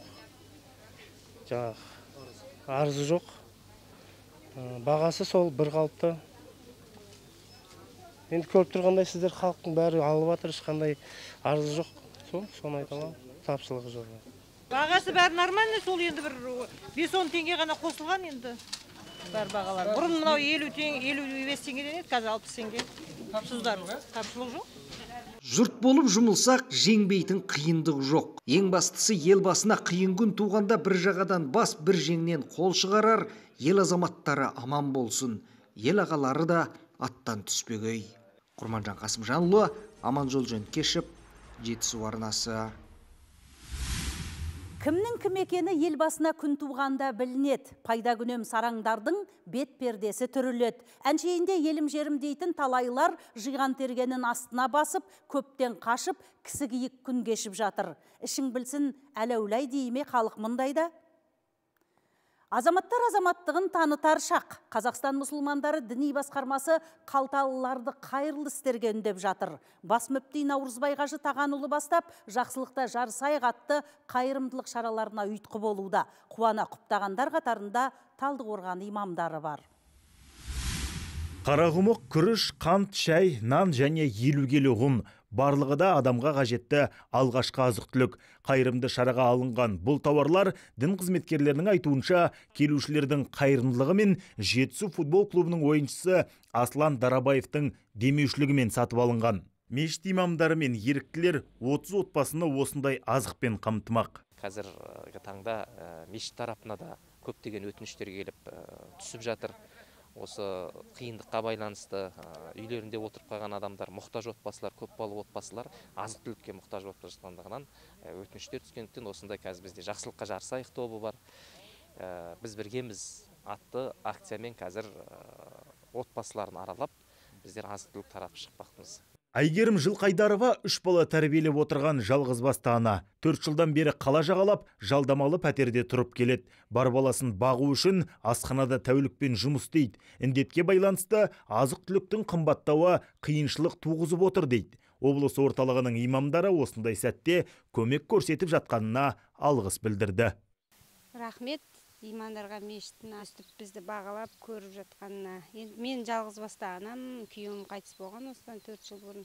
арызы жоқ, бағасы сол бір қалыпты. Енді көріп тұрғандай сіздер халықтың бәрі алып жатыр, ешқандай арызы жоқ, соны айта аламын, тапшылығы жоқ. Бағасы бәрі нормальный, сол енді бір 5-10 теңге ғана қосылған енді бәр бағалар. Бұрын мынау 50 теңгеден еді, қазір 60 теңге. Тапшылық жоқ. Жұрт болып жұмылсақ, жеңбейтін қиындық жоқ. Ең бастысы ел басына қиын күн туғанда бір жағадан бас, бір жеңнен қол шығарар, ел азаматтары аман болсын. Ел ағалары да аттан түспегей. Құрманжан Қасымжанұлы, Аманжол Жөнкешев, Жетісу арнасы. Кімнің кім екені ел басына күн туғанда білінеді. Пайда күнем сараңдардың бет пердесі түріледі. Әншейінде елім жерім дейтін талайлар жиған тергенін астына басып, көптен қашып, кісі киік күн кешіп жатыр. Ішің білсін, әләулай дейме халық мұндайда. Азаматтар азаматтығын танытар шақ. Қазақстан мұсылмандары діни басқармасы қалталыларды қайырлы істерге үндеп жатыр. Бас мүфти Наурызбай Қажы Тағанұлы бастап, жақсылықта жарысайық атты қайырымдылық шараларына ұйытқы болуда. Қуана құптағандар қатарында Талдықорған имамдары бар. Қарақұмық, күріш, қант, шай, нан және 50 келі ұн. Барлығы да адамға қажетті алғашқы азық-түлік. Қайырымды шараға алынған бұл тауарлар дін қызметкерлерінің айтуынша келушілердің қайырымдылығы мен Жетісу футбол клубының ойыншысы Аслан Дарабаевтың демеушілігімен сатып алынған. Мешіт имамдары мен еріктілер 30 отбасыны осындай азықпен қамтымақ. Қазіргі таңда мешіт тарапына да көптеген өтініштер келіп түсіп жатыр. Осы қиындыққа байланысты үйлерінде отырып қалған адамдар, мұқтаж отбасылар, көпбалалы отбасылар азық-түлікке мұқтаж болып жатқандығынан өтініштер түскендіктен осындай қазір бізде жақсылыққа жарысайық тобы бар. Біз біргеміз атты акциямен қазір отбасыларын аралап, біздер азық-түлік тарап шықпақпыз. Әйгерім Жылқайдарова 3 бала тәрбиелеп отырған жалғыз басты ана. 4 жылдан бері қала жағалап, жалдамалы пәтерде тұрып келеді. Бар баласын бағу үшін асханада тәулікпен жұмыс істейді. Індетке байланысты азық-түліктің қымбаттауы қиыншылық туғызып отыр дейді. Облыс орталығының имамдары осындай сәтте көмек көрсетіп жатқанына алғыс білдірді. Рахмет. Имандарға мешіттің өстіп бізді бағалап көріп жатқанына. Мен жалғыз басты анам, күйеуім қайтыс болған осыдан 4 жыл бұрын.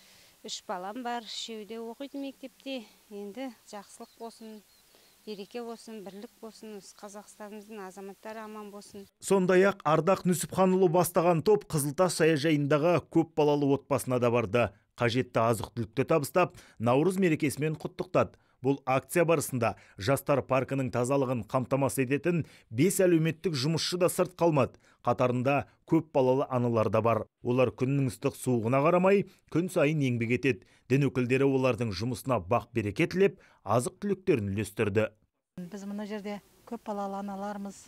3 балам бар, 3-еуде оқиды мектепте. Енді жақсылық болсын, береке болсын, бірлік болсын, Қазақстанымыздың азаматтары аман болсын. Сондай-ақ Ардақ Нүсіпханұлы бастаған топ Қызылтас саяжайындағы көп балалы отбасына да барды. Қажетті азық-түлікті табыстап, Наурыз мерекесімен құттықтады. Бұл акция барысында жастар паркының тазалығын қамтамасыз ететін 5 әлеуметтік жұмысшы да сырт қалмады. Қатарында көп балалы аналар да бар. Олар күннің ыстық суығына қарамай, күн сайын еңбек етеді. Дін өкілдері олардың жұмысына бақ береке тілеп, азық-түліктерін үлестірді. Біз мына жерде көп балалы аналарымыз,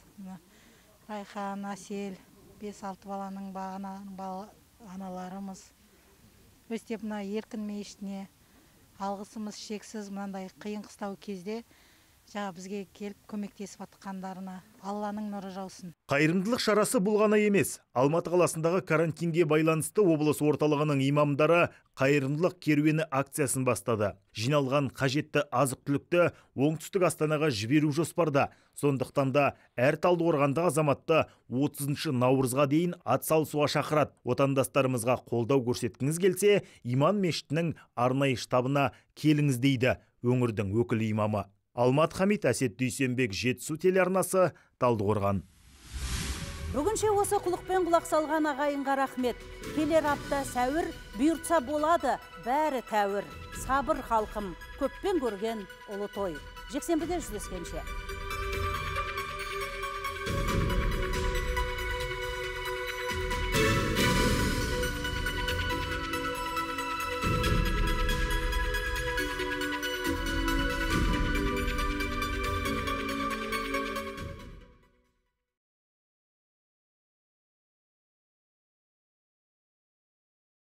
Райхан, Асел, 5-6 баланың аналарымыз. Өстеп мына Еркін мешітіне алғысымыз шексіз. Мынандай қиын қыстау кезде бізге келіп көмектесіп атқандарына Алланың нұры жаусын. Қайырымдылық шарасы бұл ғана емес. Алматы қаласындағы карантинге байланысты облыс орталығының имамдары қайырымдылық керуені акциясын бастады. Жиналған қажетті азық-түлікті оңтүстік Астанаға жіберу жоспарда. Сондықтан да әр Талдықорғандағы азаматты 30 наурызға дейін атсалысуға шақырады. Отандастарымызға қолдау көрсеткіңіз келсе, иман мешітінің арнайы штабына келіңіз дейді өңірдің өкілі имамы. Алмат Хамит, Әсет Дүйсенбек, Жетісу телеарнасы, Талдықорған. Бүгінше осы құлықпен құлақ салған ағайынға рахмет. Келер апта сәуір, бұйыртса болады, бәрі тәуір. Сабыр халқым, көппен көрген ұлы той. Жексенбіде жүздескенше.